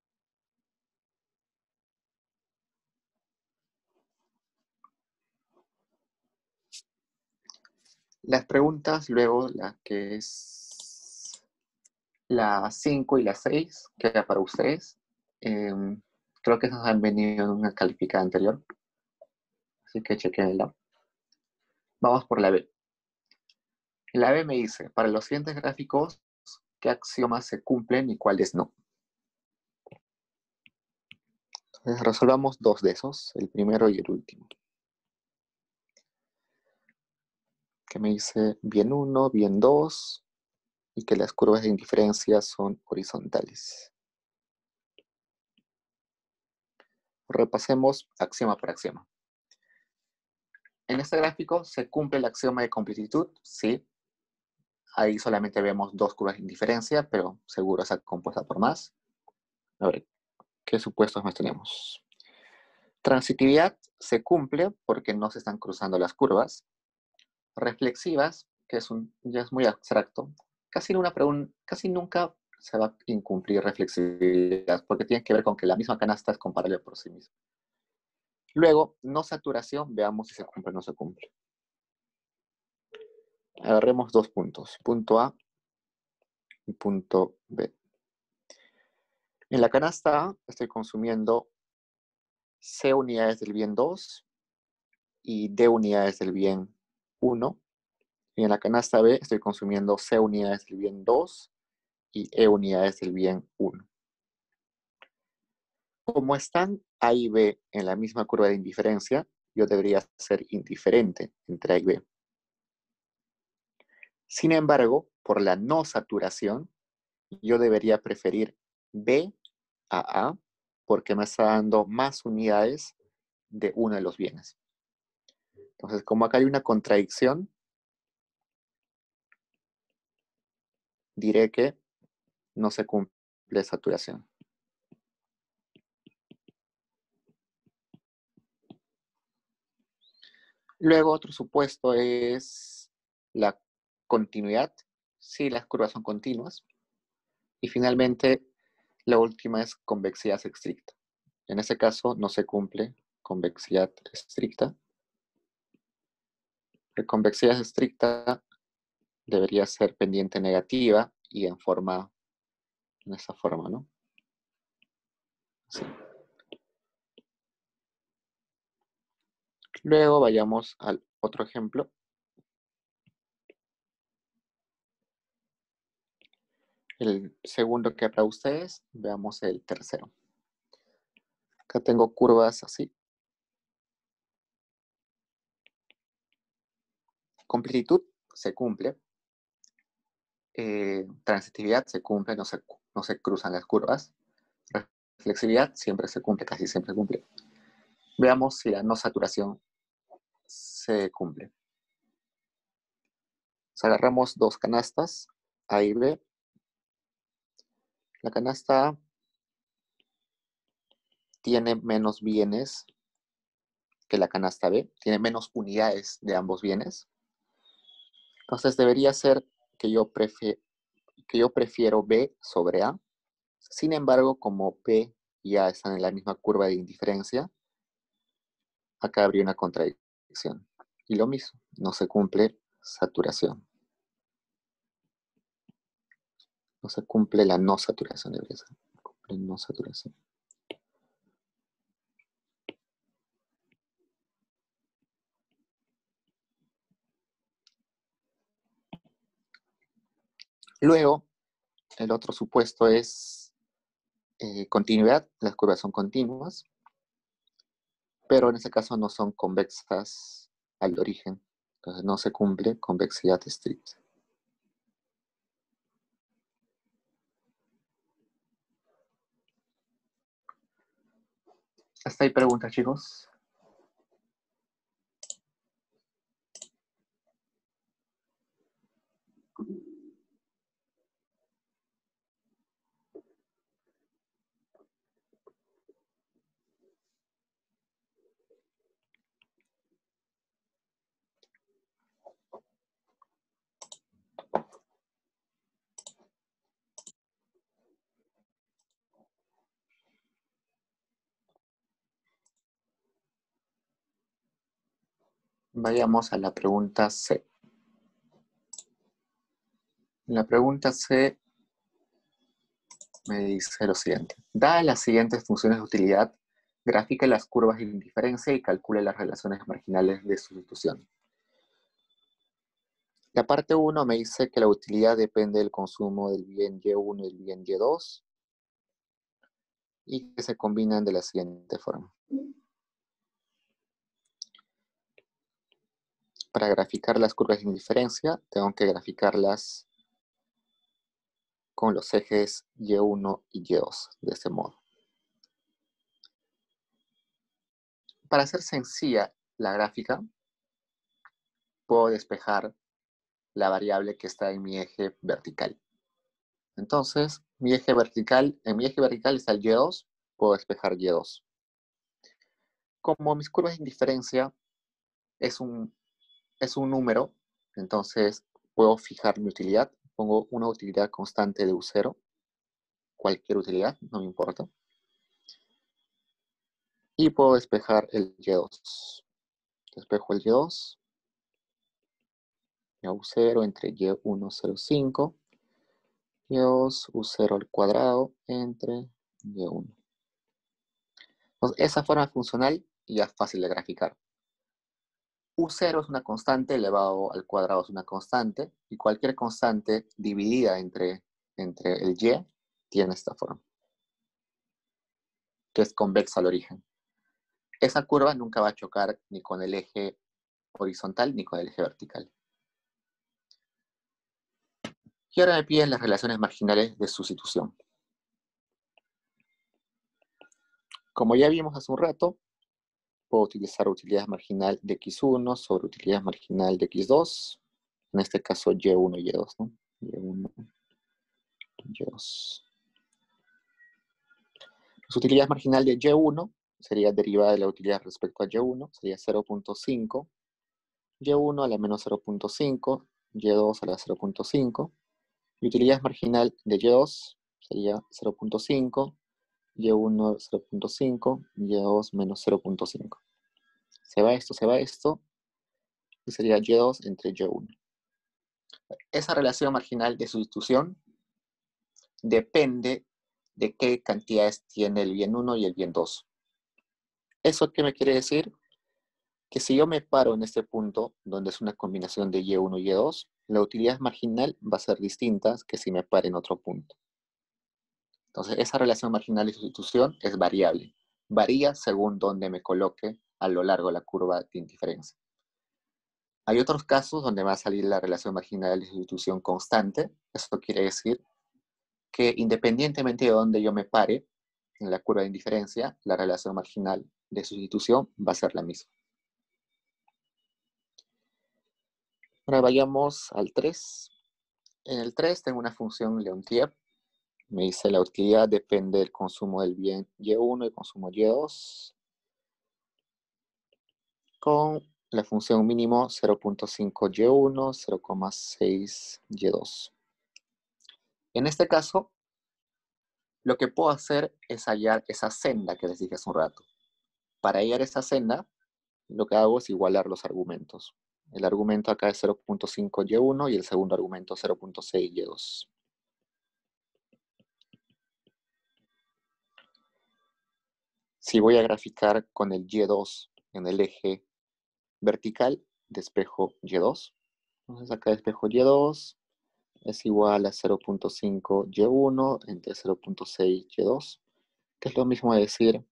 Las preguntas, luego la que es la 5 y la 6, queda para ustedes. Creo que esas han venido en una calificada anterior, así que chequenla. Vamos por la B. La B me dice, para los siguientes gráficos, ¿qué axiomas se cumplen y cuáles no? Entonces resolvamos dos de esos, el primero y el último. Que me dice bien 1, bien 2, y que las curvas de indiferencia son horizontales. Repasemos axioma por axioma. En este gráfico se cumple el axioma de completitud, sí. Ahí solamente vemos dos curvas de indiferencia, pero seguro está compuesta por más. A ver, ¿qué supuestos más tenemos? Transitividad se cumple porque no se están cruzando las curvas. Reflexivas, que ya es muy abstracto, casi nunca se va a incumplir reflexividad, porque tiene que ver con que la misma canasta es comparable por sí misma. Luego, no saturación, veamos si se cumple o no se cumple. Agarremos dos puntos, punto A y punto B. En la canasta A estoy consumiendo C unidades del bien 2 y D unidades del bien 1. Y en la canasta B estoy consumiendo C unidades del bien 2 y E unidades del bien 1. Como están A y B en la misma curva de indiferencia, yo debería ser indiferente entre A y B. Sin embargo, por la no saturación, yo debería preferir B a A porque me está dando más unidades de uno de los bienes. Entonces, como acá hay una contradicción, diré que no se cumple saturación. Luego, otro supuesto es la continuidad. Sí, las curvas son continuas. Y finalmente, la última es convexidad estricta. En ese caso, no se cumple convexidad estricta. La convexidad estricta debería ser pendiente negativa y en esa forma, ¿no? Así. Luego vayamos al otro ejemplo. El segundo que para ustedes, veamos el tercero. Acá tengo curvas así. Completitud se cumple. Transitividad se cumple, no se cruzan las curvas. Reflexividad siempre se cumple, casi siempre se cumple. Veamos si la no saturación se cumple. Entonces, agarramos dos canastas, A y B. La canasta A tiene menos bienes que la canasta B, tiene menos unidades de ambos bienes. Entonces debería ser que yo prefiero B sobre A. Sin embargo, como B y A están en la misma curva de indiferencia, acá habría una contradicción. Y lo mismo, no se cumple saturación. No se cumple la no saturación, debería ser. Cumple no saturación. Luego, el otro supuesto es continuidad. Las curvas son continuas, pero en este caso no son convexas al origen. Entonces no se cumple convexidad estricta. ¿Hasta ahí preguntas, chicos? Vayamos a la pregunta C. En la pregunta C me dice lo siguiente. Dadas las siguientes funciones de utilidad, grafica las curvas de indiferencia y calcule las relaciones marginales de sustitución. La parte 1 me dice que la utilidad depende del consumo del bien Y1 y el bien Y2 y que se combinan de la siguiente forma. Para graficar las curvas de indiferencia, tengo que graficarlas con los ejes Y1 y Y2, de este modo. Para hacer sencilla la gráfica, puedo despejar la variable que está en mi eje vertical. Entonces, en mi eje vertical está el Y2, puedo despejar Y2. Como mis curvas de indiferencia es un número, entonces puedo fijar mi utilidad. Pongo una utilidad constante de U0, cualquier utilidad, no me importa. Y puedo despejar el Y2. Despejo el Y2, y a U0 entre Y1, 0,5, Y2, U0 al cuadrado entre Y1. Entonces, esa forma funcional ya es fácil de graficar. U0 es una constante, elevado al cuadrado es una constante, y cualquier constante dividida entre el y tiene esta forma, que es convexa al origen. Esa curva nunca va a chocar ni con el eje horizontal ni con el eje vertical. Y ahora me piden las relaciones marginales de sustitución. Como ya vimos hace un rato, puedo utilizar utilidad marginal de x1 sobre utilidad marginal de x2, en este caso y1 y y2, ¿no? y1, y2. La utilidad marginal de y1 sería derivada de la utilidad respecto a y1, sería 0.5, y1 a la menos 0.5, y2 a la 0.5, y utilidad marginal de y2 sería 0.5, y1 0.5, y2 menos 0.5. Se va esto, y sería y2 entre y1. Esa relación marginal de sustitución depende de qué cantidades tiene el bien 1 y el bien 2. ¿Eso qué me quiere decir? Que si yo me paro en este punto, donde es una combinación de y1 y y2, la utilidad marginal va a ser distinta que si me paro en otro punto. Entonces, esa relación marginal de sustitución es variable. Varía según donde me coloque a lo largo de la curva de indiferencia. Hay otros casos donde va a salir la relación marginal de sustitución constante. Eso quiere decir que independientemente de donde yo me pare en la curva de indiferencia, la relación marginal de sustitución va a ser la misma. Ahora vayamos al 3. En el 3 tengo una función Leontief. Me dice la utilidad depende del consumo del bien Y1 y el consumo Y2. Con la función mínimo 0.5 Y1, 0,6 Y2. En este caso, lo que puedo hacer es hallar esa senda que les dije hace un rato. Para hallar esa senda, lo que hago es igualar los argumentos. El argumento acá es 0.5 Y1 y el segundo argumento 0.6 Y2. Si voy a graficar con el Y2 en el eje vertical, despejo Y2. Entonces acá despejo Y2 es igual a 0.5 Y1 entre 0.6 Y2, que es lo mismo de decir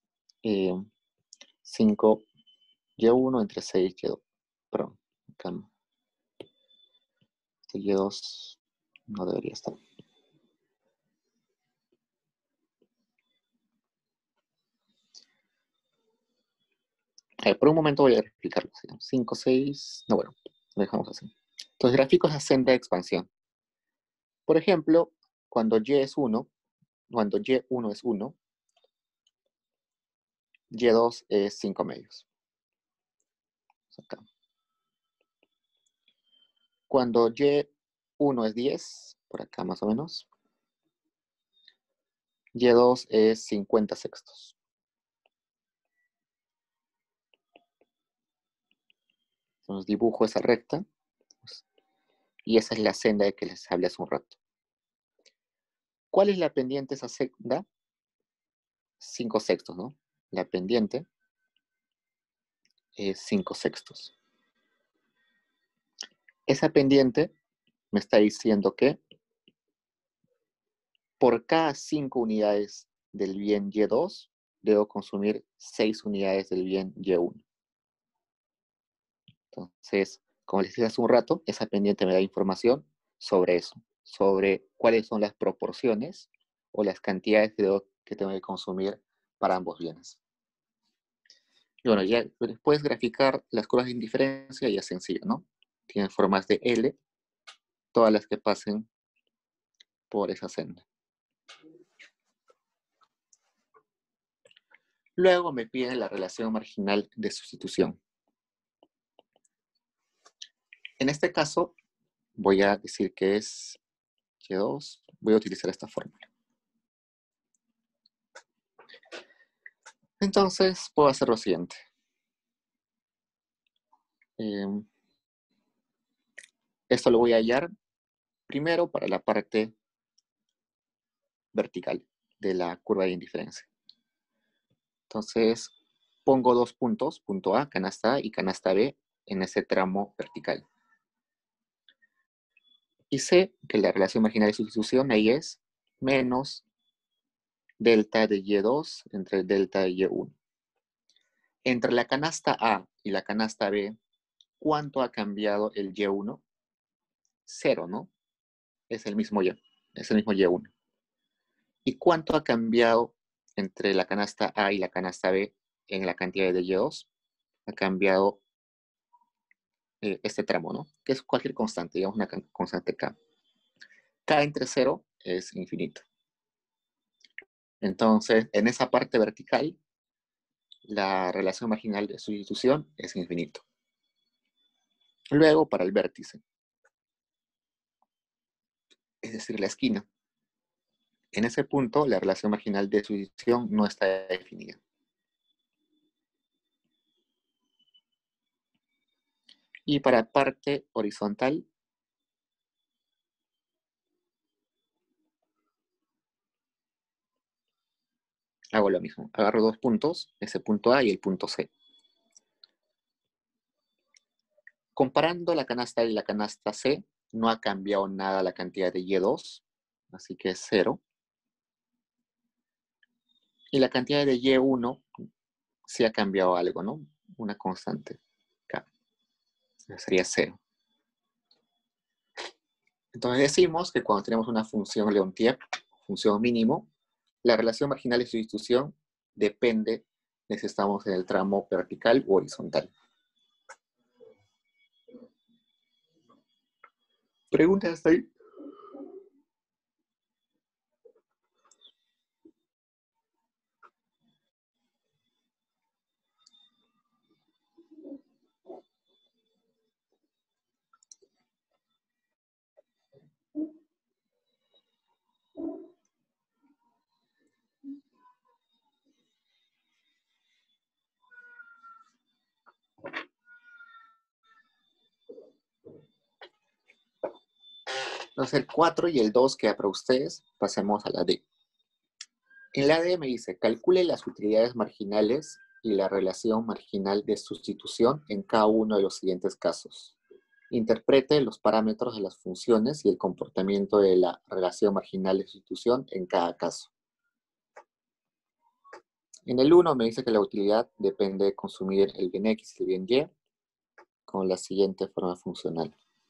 5 Y1 entre 6 Y2. Perdón, acá este Y2 no debería estar. Por un momento voy a explicarlo. 5, 6, no, bueno, lo dejamos así. Entonces, gráfico es la senda de expansión. Por ejemplo, cuando Y es 1, cuando Y1 es 1, Y2 es 5 medios. Acá. Cuando Y1 es 10, por acá más o menos, Y2 es 50 sextos. Entonces dibujo esa recta. Y esa es la senda de que les hablé hace un rato. ¿Cuál es la pendiente de esa senda? 5/6, ¿no? La pendiente es 5/6. Esa pendiente me está diciendo que por cada 5 unidades del bien Y2, debo consumir 6 unidades del bien Y1. Entonces, como les dije hace un rato, esa pendiente me da información sobre eso, sobre cuáles son las proporciones o las cantidades que tengo que consumir para ambos bienes. Y bueno, ya puedes graficar las curvas de indiferencia, ya es sencillo, ¿no? Tienen formas de L, todas las que pasen por esa senda. Luego me piden la relación marginal de sustitución. En este caso, voy a decir que es Y2, voy a utilizar esta fórmula. Entonces, puedo hacer lo siguiente. Esto lo voy a hallar primero para la parte vertical de la curva de indiferencia. Entonces, pongo 2 puntos, punto A, canasta A y canasta B, en ese tramo vertical. Y sé que la relación marginal de sustitución ahí es menos delta de Y2 entre delta de Y1. Entre la canasta A y la canasta B, ¿cuánto ha cambiado el Y1? 0, ¿no? Es el mismo Y, es el mismo Y1. ¿Y cuánto ha cambiado entre la canasta A y la canasta B en la cantidad de Y2? Ha cambiado este tramo, ¿no? Que es cualquier constante, digamos una constante K. K entre 0 es infinito. Entonces, en esa parte vertical, la relación marginal de sustitución es infinito. Luego, para el vértice, es decir, la esquina, en ese punto, la relación marginal de sustitución no está definida. Y para parte horizontal, hago lo mismo. Agarro 2 puntos, ese punto A y el punto C. Comparando la canasta A y la canasta C, no ha cambiado nada la cantidad de Y2, así que es 0. Y la cantidad de Y1 sí ha cambiado algo, ¿no? Una constante K. Sería 0. Entonces decimos que cuando tenemos una función Leontief, función mínimo, la relación marginal de sustitución depende de si estamos en el tramo vertical o horizontal. ¿Preguntas hasta ahí? Entonces el 4 y el 2 queda para ustedes. Pasemos a la D. En la D me dice, calcule las utilidades marginales y la relación marginal de sustitución en cada uno de los siguientes casos. Interprete los parámetros de las funciones y el comportamiento de la relación marginal de sustitución en cada caso. En el 1 me dice que la utilidad depende de consumir el bien X y el bien Y con la siguiente forma funcional.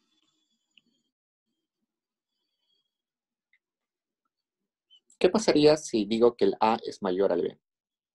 ¿Qué pasaría si digo que el A es mayor al B?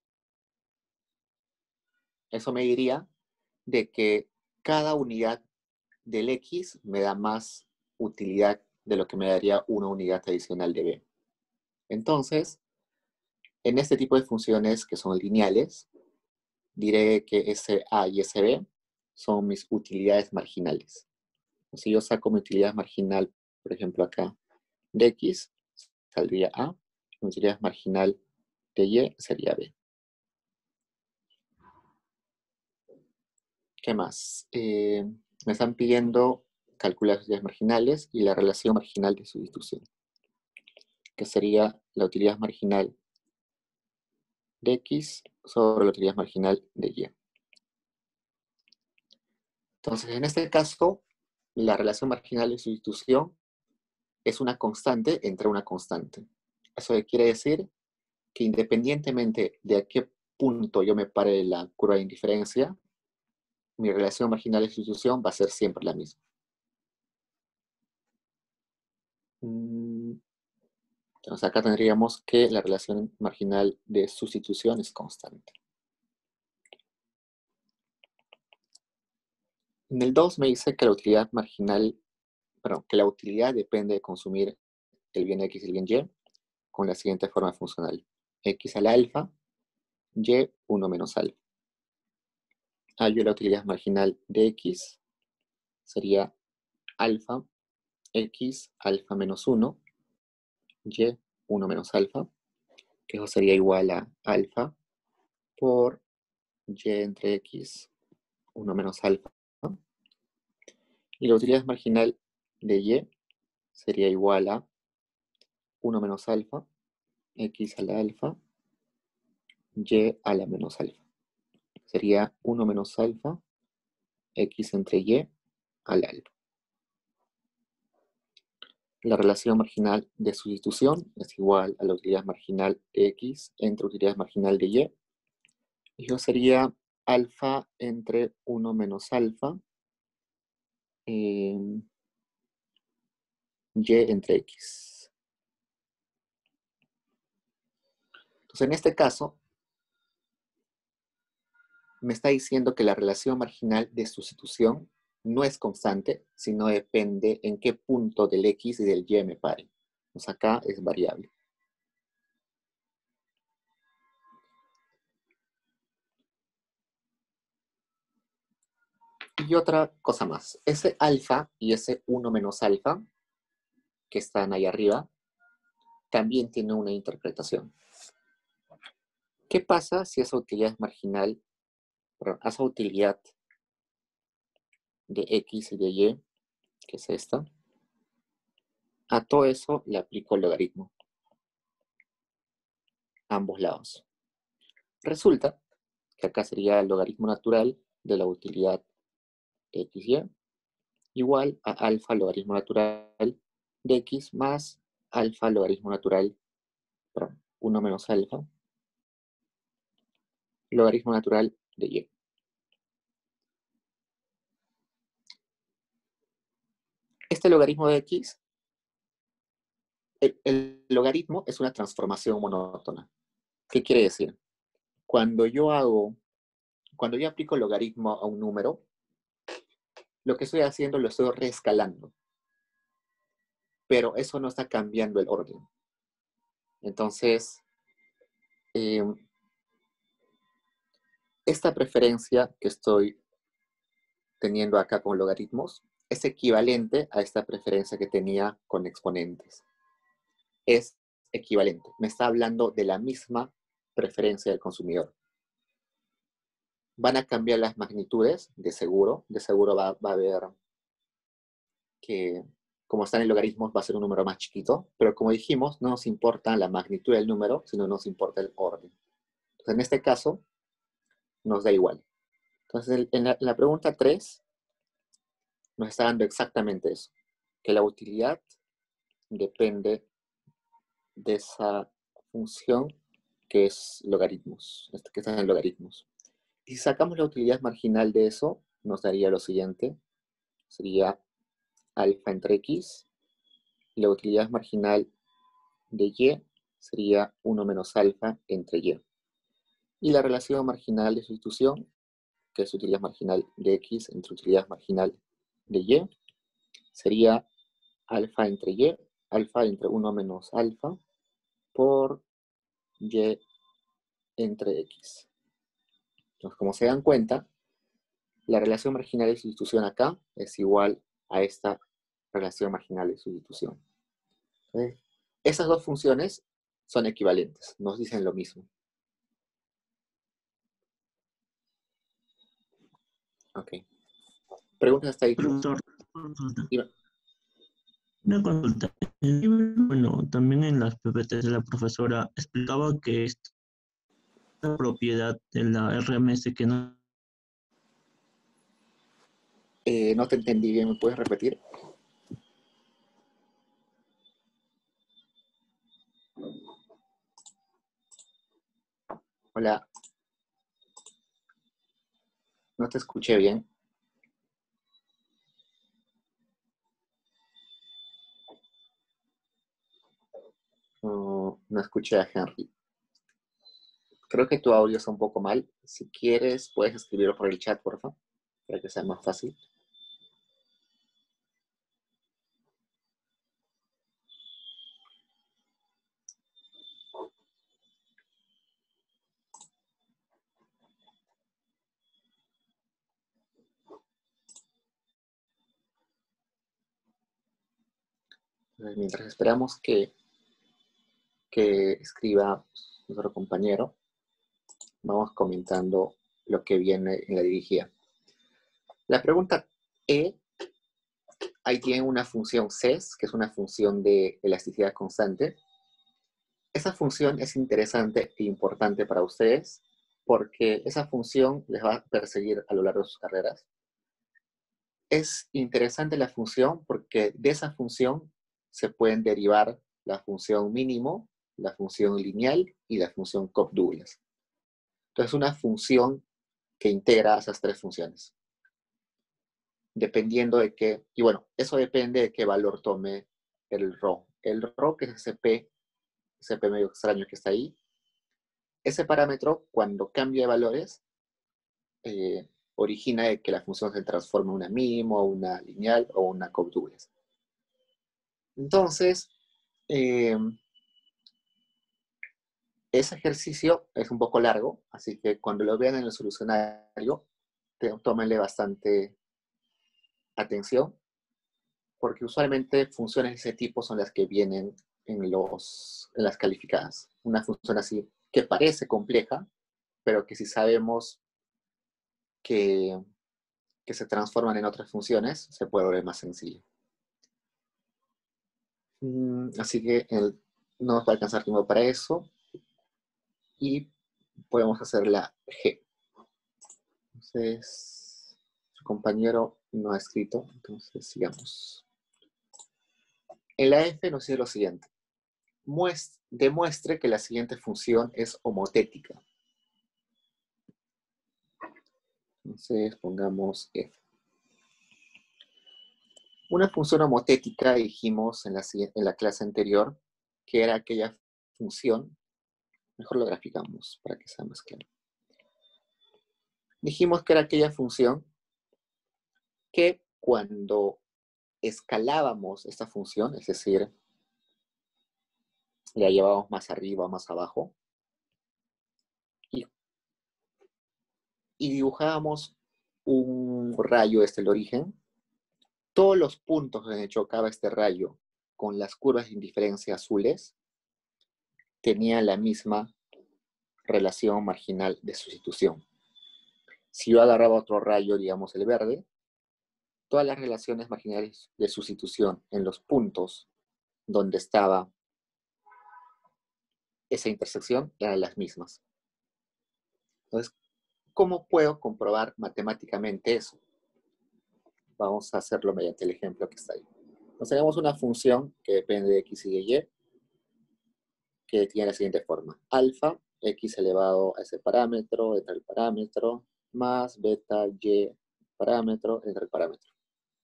Eso me diría de que cada unidad del X me da más utilidad de lo que me daría una unidad adicional de B. Entonces, en este tipo de funciones que son lineales, diré que ese A y ese B son mis utilidades marginales. Si yo saco mi utilidad marginal, por ejemplo acá, de X, saldría A, mi utilidad marginal de Y sería B. ¿Qué más? Me están pidiendo calcular las utilidades marginales y la relación marginal de sustitución, que sería la utilidad marginal de X sobre la utilidad marginal de Y. Entonces, en este caso, la relación marginal de sustitución es una constante entre una constante. Eso quiere decir que independientemente de a qué punto yo me pare en la curva de indiferencia, mi relación marginal de sustitución va a ser siempre la misma. Entonces acá tendríamos que la relación marginal de sustitución es constante. En el 2 me dice que la utilidad marginal, perdón, que la utilidad depende de consumir el bien X y el bien Y con la siguiente forma funcional. X a la alfa, Y 1 menos alfa. Hallo la utilidad marginal de X, sería alfa, X, alfa menos 1, Y 1 menos alfa, que eso sería igual a alfa por Y entre X, 1 menos alfa. Y la utilidad marginal de Y sería igual a 1 menos alfa, X a la alfa, Y a la menos alfa. Sería 1 menos alfa, X entre Y a la alfa. La relación marginal de sustitución es igual a la utilidad marginal de X entre utilidad marginal de Y. Y eso sería alfa entre 1 menos alfa, Y entre X. Entonces, en este caso, me está diciendo que la relación marginal de sustitución no es constante, sino depende en qué punto del X y del Y me pare. Pues acá es variable. Y otra cosa más. Ese alfa y ese 1 menos alfa, que están ahí arriba, también tiene una interpretación. ¿Qué pasa si esa utilidad marginal, perdón, esa utilidad de X y de Y, que es esta, a todo eso le aplico el logaritmo a ambos lados? Resulta que acá sería el logaritmo natural de la utilidad XY igual a alfa logaritmo natural de X más alfa logaritmo natural, perdón, 1 menos alfa logaritmo natural de Y. Este logaritmo de X, el logaritmo es una transformación monótona. ¿Qué quiere decir? Cuando yo aplico logaritmo a un número, lo que estoy haciendo lo estoy reescalando. Pero eso no está cambiando el orden. Entonces, esta preferencia que estoy teniendo acá con logaritmos es equivalente a esta preferencia que tenía con exponentes. Es equivalente. Me está hablando de la misma preferencia del consumidor. Van a cambiar las magnitudes, de seguro. De seguro va a haber que, como están en logaritmos, va a ser un número más chiquito. Pero como dijimos, no nos importa la magnitud del número, sino nos importa el orden. Entonces, en este caso, nos da igual. Entonces, en la pregunta 3, nos está dando exactamente eso. Que la utilidad depende de esa función que es logaritmos, que están en logaritmos. Y si sacamos la utilidad marginal de eso, nos daría lo siguiente. Sería alfa entre X. Y la utilidad marginal de Y sería 1 menos alfa entre Y. Y la relación marginal de sustitución, que es utilidad marginal de X entre utilidad marginal de Y, sería alfa entre Y, alfa entre 1 menos alfa por Y entre X. Entonces, como se dan cuenta, la relación marginal de sustitución acá es igual a esta relación marginal de sustitución. ¿Okay? Esas dos funciones son equivalentes, nos dicen lo mismo. Ok. ¿Preguntas hasta ahí? Profesor, consulta. Dime. Una consulta. En el libro, bueno, también en las PPTs de la profesora explicaba que esta propiedad de la RMS que no... No te entendí bien, ¿me puedes repetir? Hola, no te escuché bien. No escuché a Henry. Creo que tu audio está un poco mal. Si quieres, puedes escribirlo por el chat, por favor, para que sea más fácil. Mientras esperamos que escriba nuestro compañero, vamos comentando lo que viene en la dirigida. La pregunta E, ahí tiene una función CES, que es una función de elasticidad constante. Esa función es interesante e importante para ustedes porque esa función les va a perseguir a lo largo de sus carreras. Es interesante la función porque de esa función se pueden derivar la función mínimo, la función lineal y la función Cobb-Douglas. Entonces, una función que integra esas tres funciones. Dependiendo de qué, y bueno, eso depende de qué valor tome el ρ. El ρ, que es ese P medio extraño que está ahí, ese parámetro, cuando cambia de valores, origina de que la función se transforme en una mínimo, una lineal o una Cobb-Douglas. Entonces, ese ejercicio es un poco largo, así que cuando lo vean en el solucionario, tómenle bastante atención, porque usualmente funciones de ese tipo son las que vienen en las calificadas. Una función así que parece compleja, pero que si sabemos que se transforman en otras funciones, se puede volver más sencillo. Así que no nos va a alcanzar tiempo para eso. Y podemos hacer la G. Entonces, su compañero no ha escrito, entonces sigamos. En la F nos dice lo siguiente. Demuestre que la siguiente función es homotética. Entonces pongamos F. Una función homotética dijimos en la clase anterior que era aquella función, mejor lo graficamos para que sea más claro. Dijimos que era aquella función que cuando escalábamos esta función, es decir, la llevábamos más arriba o más abajo, y dibujábamos un rayo desde el origen, todos los puntos donde chocaba este rayo con las curvas de indiferencia azules tenían la misma relación marginal de sustitución. Si yo agarraba otro rayo, digamos el verde, todas las relaciones marginales de sustitución en los puntos donde estaba esa intersección eran las mismas. Entonces, ¿cómo puedo comprobar matemáticamente eso? Vamos a hacerlo mediante el ejemplo que está ahí. Entonces, tenemos una función que depende de x y de y, que tiene la siguiente forma. Alfa, x elevado a ese parámetro, entre el parámetro, más beta, y parámetro, entre el parámetro.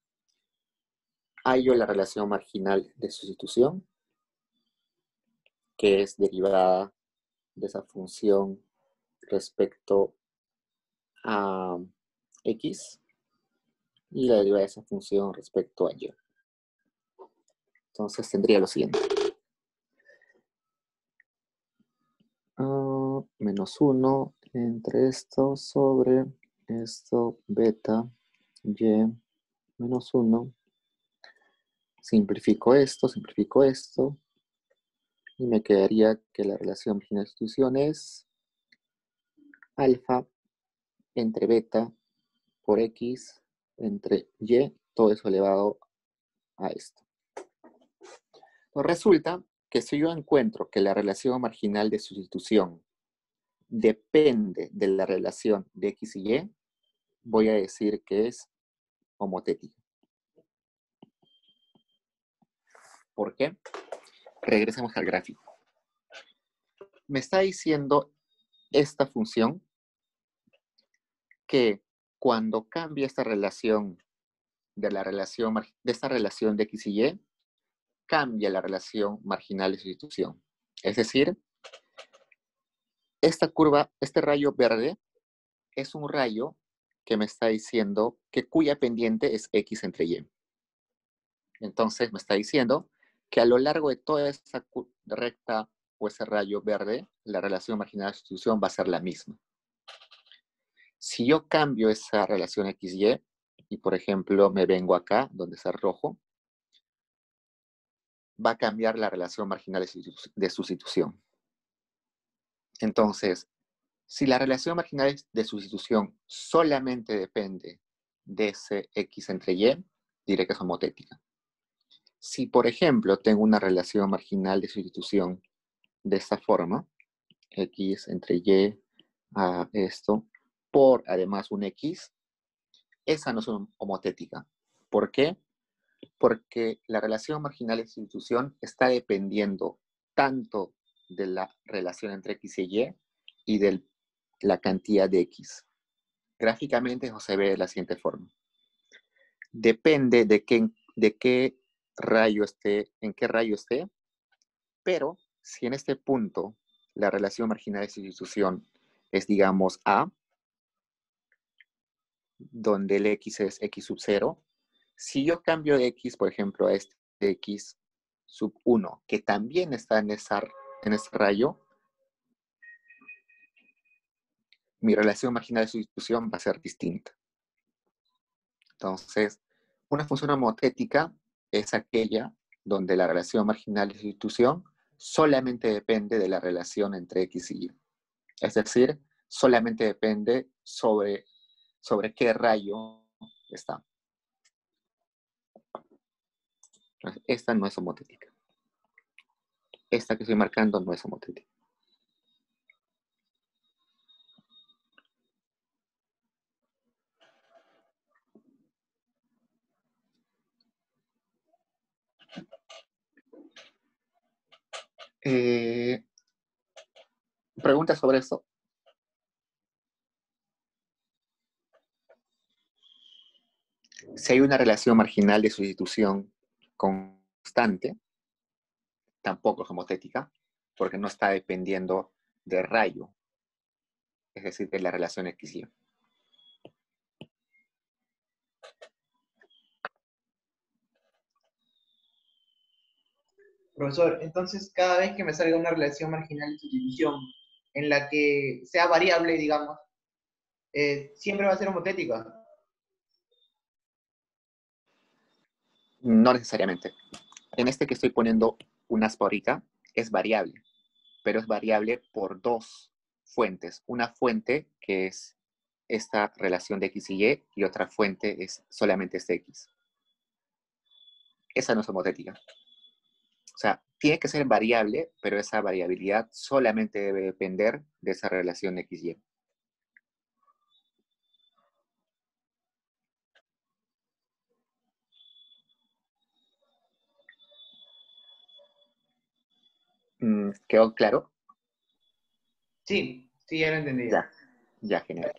Hallo la relación marginal de sustitución, que es derivada de esa función respecto a x, y la derivada de esa función respecto a y. Entonces tendría lo siguiente. Menos 1 entre esto sobre esto beta y menos 1. Simplifico esto y me quedaría que la relación marginal de sustitución es alfa entre beta por X entre Y, todo eso elevado a esto. Pues resulta que si yo encuentro que la relación marginal de sustitución depende de la relación de X y Y, voy a decir que es homotética. ¿Por qué? Regresemos al gráfico. Me está diciendo esta función que cuando cambia esta relación de esta relación de X y Y, cambia la relación marginal de sustitución. Es decir, esta curva, este rayo verde, es un rayo que me está diciendo que cuya pendiente es X entre Y. Entonces me está diciendo que a lo largo de toda esa recta o ese rayo verde, la relación marginal de sustitución va a ser la misma. Si yo cambio esa relación XY, y por ejemplo me vengo acá, donde está rojo, va a cambiar la relación marginal de sustitución. Entonces, si la relación marginal de sustitución solamente depende de ese X entre Y, diré que es homotética. Si, por ejemplo, tengo una relación marginal de sustitución de esta forma, X entre Y a esto, por además un X, esa no es homotética. ¿Por qué? Porque la relación marginal de sustitución está dependiendo tanto de la relación entre X y Y de la cantidad de X. Gráficamente eso se ve de la siguiente forma. Depende de qué rayo esté, en qué rayo esté, pero si en este punto la relación marginal de sustitución es, digamos, A, donde el X es X sub 0, si yo cambio de X, por ejemplo, a este X sub 1, que también está en ese rayo, mi relación marginal de sustitución va a ser distinta. Entonces, una función homotética es aquella donde la relación marginal de sustitución solamente depende de la relación entre X y Y. Es decir, solamente depende sobre qué rayo está. Entonces, esta no es homotética. Esta que estoy marcando no es homotética. ¿Preguntas sobre esto? Si hay una relación marginal de sustitución constante, tampoco es homotética, porque no está dependiendo del rayo, es decir, de la relación XY. Profesor, entonces cada vez que me salga una relación marginal de sustitución en la que sea variable, digamos, siempre va a ser homotética. No necesariamente. En este que estoy poniendo un aspa ahorita, es variable, pero es variable por dos fuentes. Una fuente que es esta relación de X y Y otra fuente es solamente este X. Esa no es homotética. O sea, tiene que ser variable, pero esa variabilidad solamente debe depender de esa relación XY. ¿Quedó claro? Sí, sí, ya lo entendí. Ya, genial.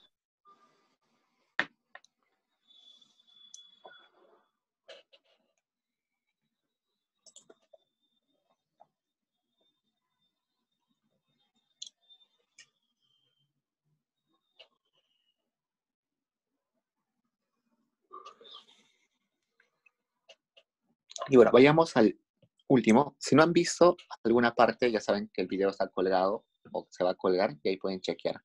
Y bueno, vayamos al último. Si no han visto alguna parte, ya saben que el video está colgado o se va a colgar y ahí pueden chequear.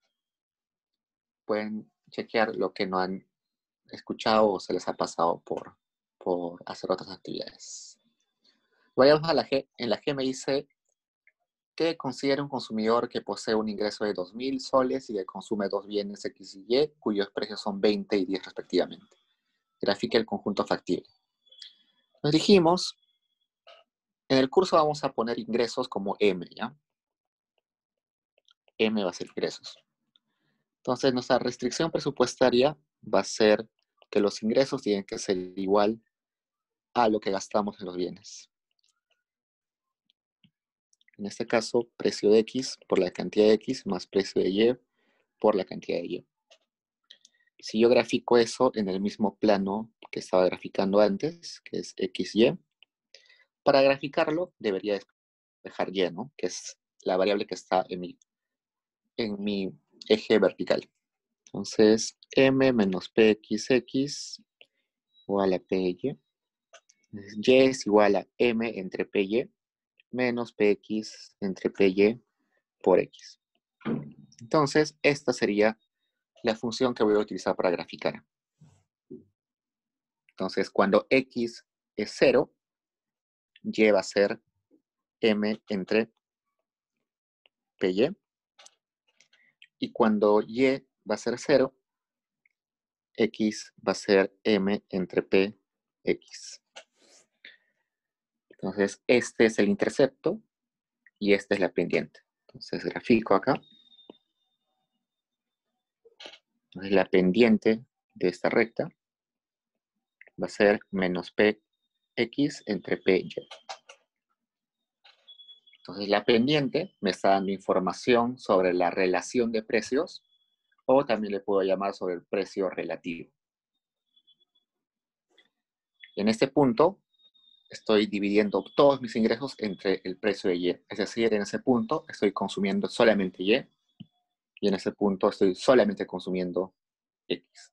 Pueden chequear lo que no han escuchado o se les ha pasado por hacer otras actividades. Vayamos a la G. En la G me dice que considere un consumidor que posee un ingreso de 2.000 soles y que consume dos bienes X y Y, cuyos precios son 20 y 10 respectivamente. Grafique el conjunto factible. Nos dijimos, en el curso vamos a poner ingresos como M, ¿ya? M va a ser ingresos. Entonces, nuestra restricción presupuestaria va a ser que los ingresos tienen que ser igual a lo que gastamos en los bienes. En este caso, precio de X por la cantidad de X más precio de Y por la cantidad de Y. Si yo grafico eso en el mismo plano que estaba graficando antes, que es XY, para graficarlo debería dejar Y, ¿no? Que es la variable que está en mi eje vertical. Entonces, M menos PXX igual a PY. Y es igual a M entre PY menos PX entre PY por X. Entonces, esta sería la función que voy a utilizar para graficar. Entonces, cuando X es 0, Y va a ser M entre PY. Y cuando Y va a ser 0, X va a ser M entre PX. Entonces, este es el intercepto y esta es la pendiente. Entonces, grafico acá. Entonces, la pendiente de esta recta va a ser menos PX entre PY. Entonces, la pendiente me está dando información sobre la relación de precios, o también le puedo llamar sobre el precio relativo. En este punto, estoy dividiendo todos mis ingresos entre el precio de Y. Es decir, en ese punto estoy consumiendo solamente Y, y en ese punto estoy solamente consumiendo X.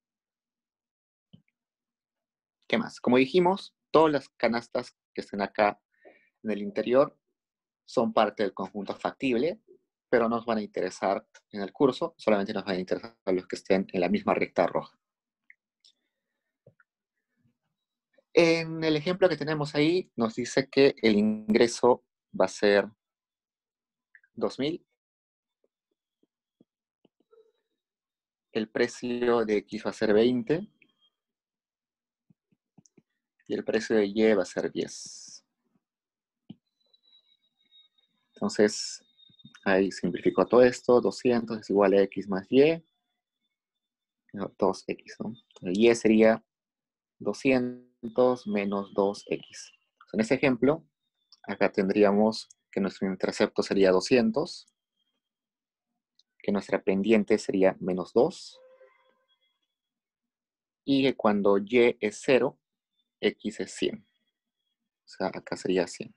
¿Qué más? Como dijimos, todas las canastas que estén acá en el interior son parte del conjunto factible, pero no nos van a interesar en el curso, solamente nos van a interesar los que estén en la misma recta roja. En el ejemplo que tenemos ahí, nos dice que el ingreso va a ser 2.000. El precio de X va a ser 20. Y el precio de Y va a ser 10. Entonces, ahí simplificó todo esto. 200 es igual a X más Y. No, 2X, ¿no? Entonces, Y sería 200 menos 2X. En ese ejemplo, acá tendríamos que nuestro intercepto sería 200, que nuestra pendiente sería menos 2, y que cuando Y es 0, X es 100. O sea, acá sería 100.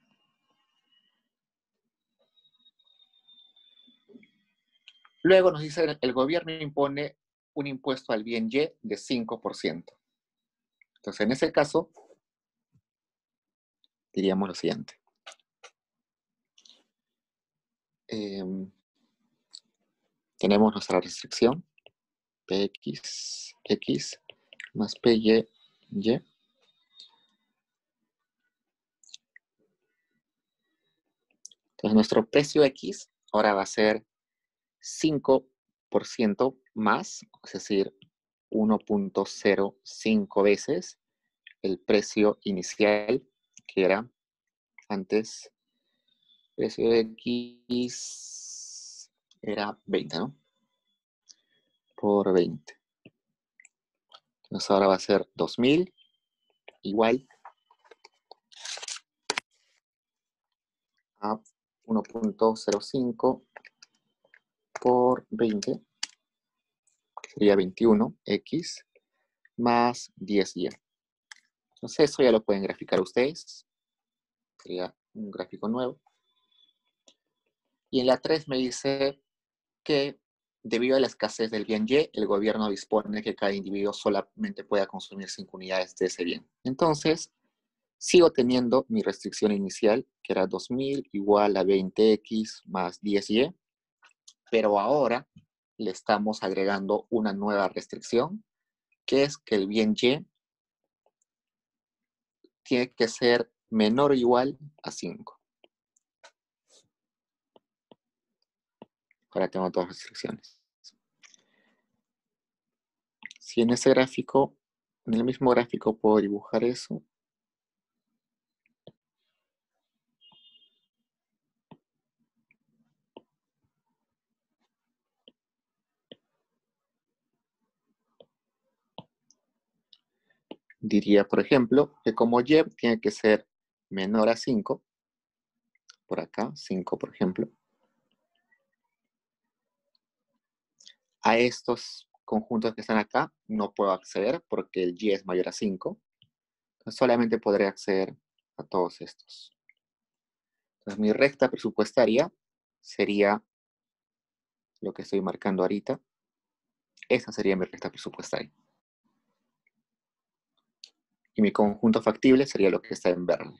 Luego nos dice, el gobierno impone un impuesto al bien Y de 5%. Entonces, en ese caso, diríamos lo siguiente. Tenemos nuestra restricción, PX, X, más PY, Y. Entonces, nuestro precio X ahora va a ser 5% más, es decir, 1.05 veces el precio inicial, que era antes, precio de X era 20, ¿no? Por 20. Entonces ahora va a ser 2.000 igual a 1.05 por 20, que sería 21x más 10y. Entonces eso ya lo pueden graficar ustedes. Sería un gráfico nuevo. Y en la 3 me dice que debido a la escasez del bien Y, el gobierno dispone que cada individuo solamente pueda consumir 5 unidades de ese bien. Entonces, sigo teniendo mi restricción inicial, que era 2.000 igual a 20x más 10y, pero ahora le estamos agregando una nueva restricción, que es que el bien Y tiene que ser menor o igual a 5. Ahora tengo dos restricciones. Si en ese gráfico, en el mismo gráfico puedo dibujar eso. Diría, por ejemplo, que como y tiene que ser menor a 5, por acá, 5 por ejemplo, a estos conjuntos que están acá no puedo acceder porque el y es mayor a 5. Entonces solamente podré acceder a todos estos. Entonces mi recta presupuestaria sería lo que estoy marcando ahorita. Esa sería mi recta presupuestaria. Y mi conjunto factible sería lo que está en verde.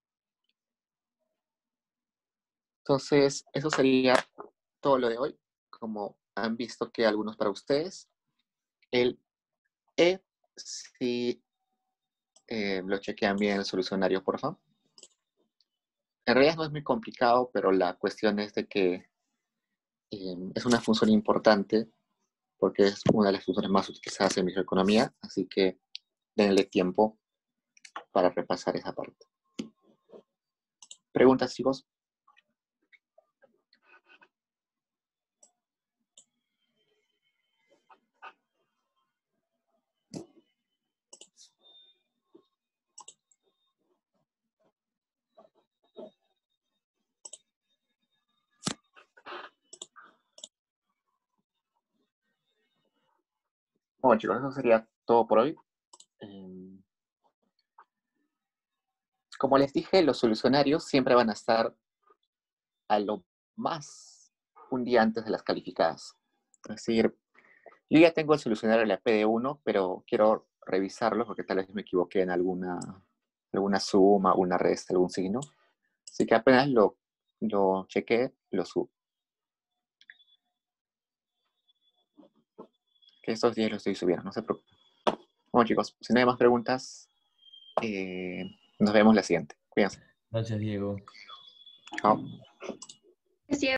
Entonces, eso sería todo lo de hoy. Como han visto que algunos para ustedes, el E, si lo chequean bien en el solucionario, por favor. En realidad no es muy complicado, pero la cuestión es de que es una función importante porque es una de las funciones más utilizadas en microeconomía, así que denle tiempo para repasar esa parte. ¿Preguntas, chicos? Bueno, chicos, eso sería todo por hoy. Como les dije, los solucionarios siempre van a estar a lo más un día antes de las calificadas. Es decir, yo ya tengo el solucionario de la PD1, pero quiero revisarlo porque tal vez me equivoqué en alguna suma, una resta, algún signo. Así que apenas lo chequeé, lo subo. Que estos días lo estoy subiendo, no se preocupen. Bueno, chicos, si no hay más preguntas, nos vemos la siguiente. Cuídense. Gracias, Diego. Chao. Gracias.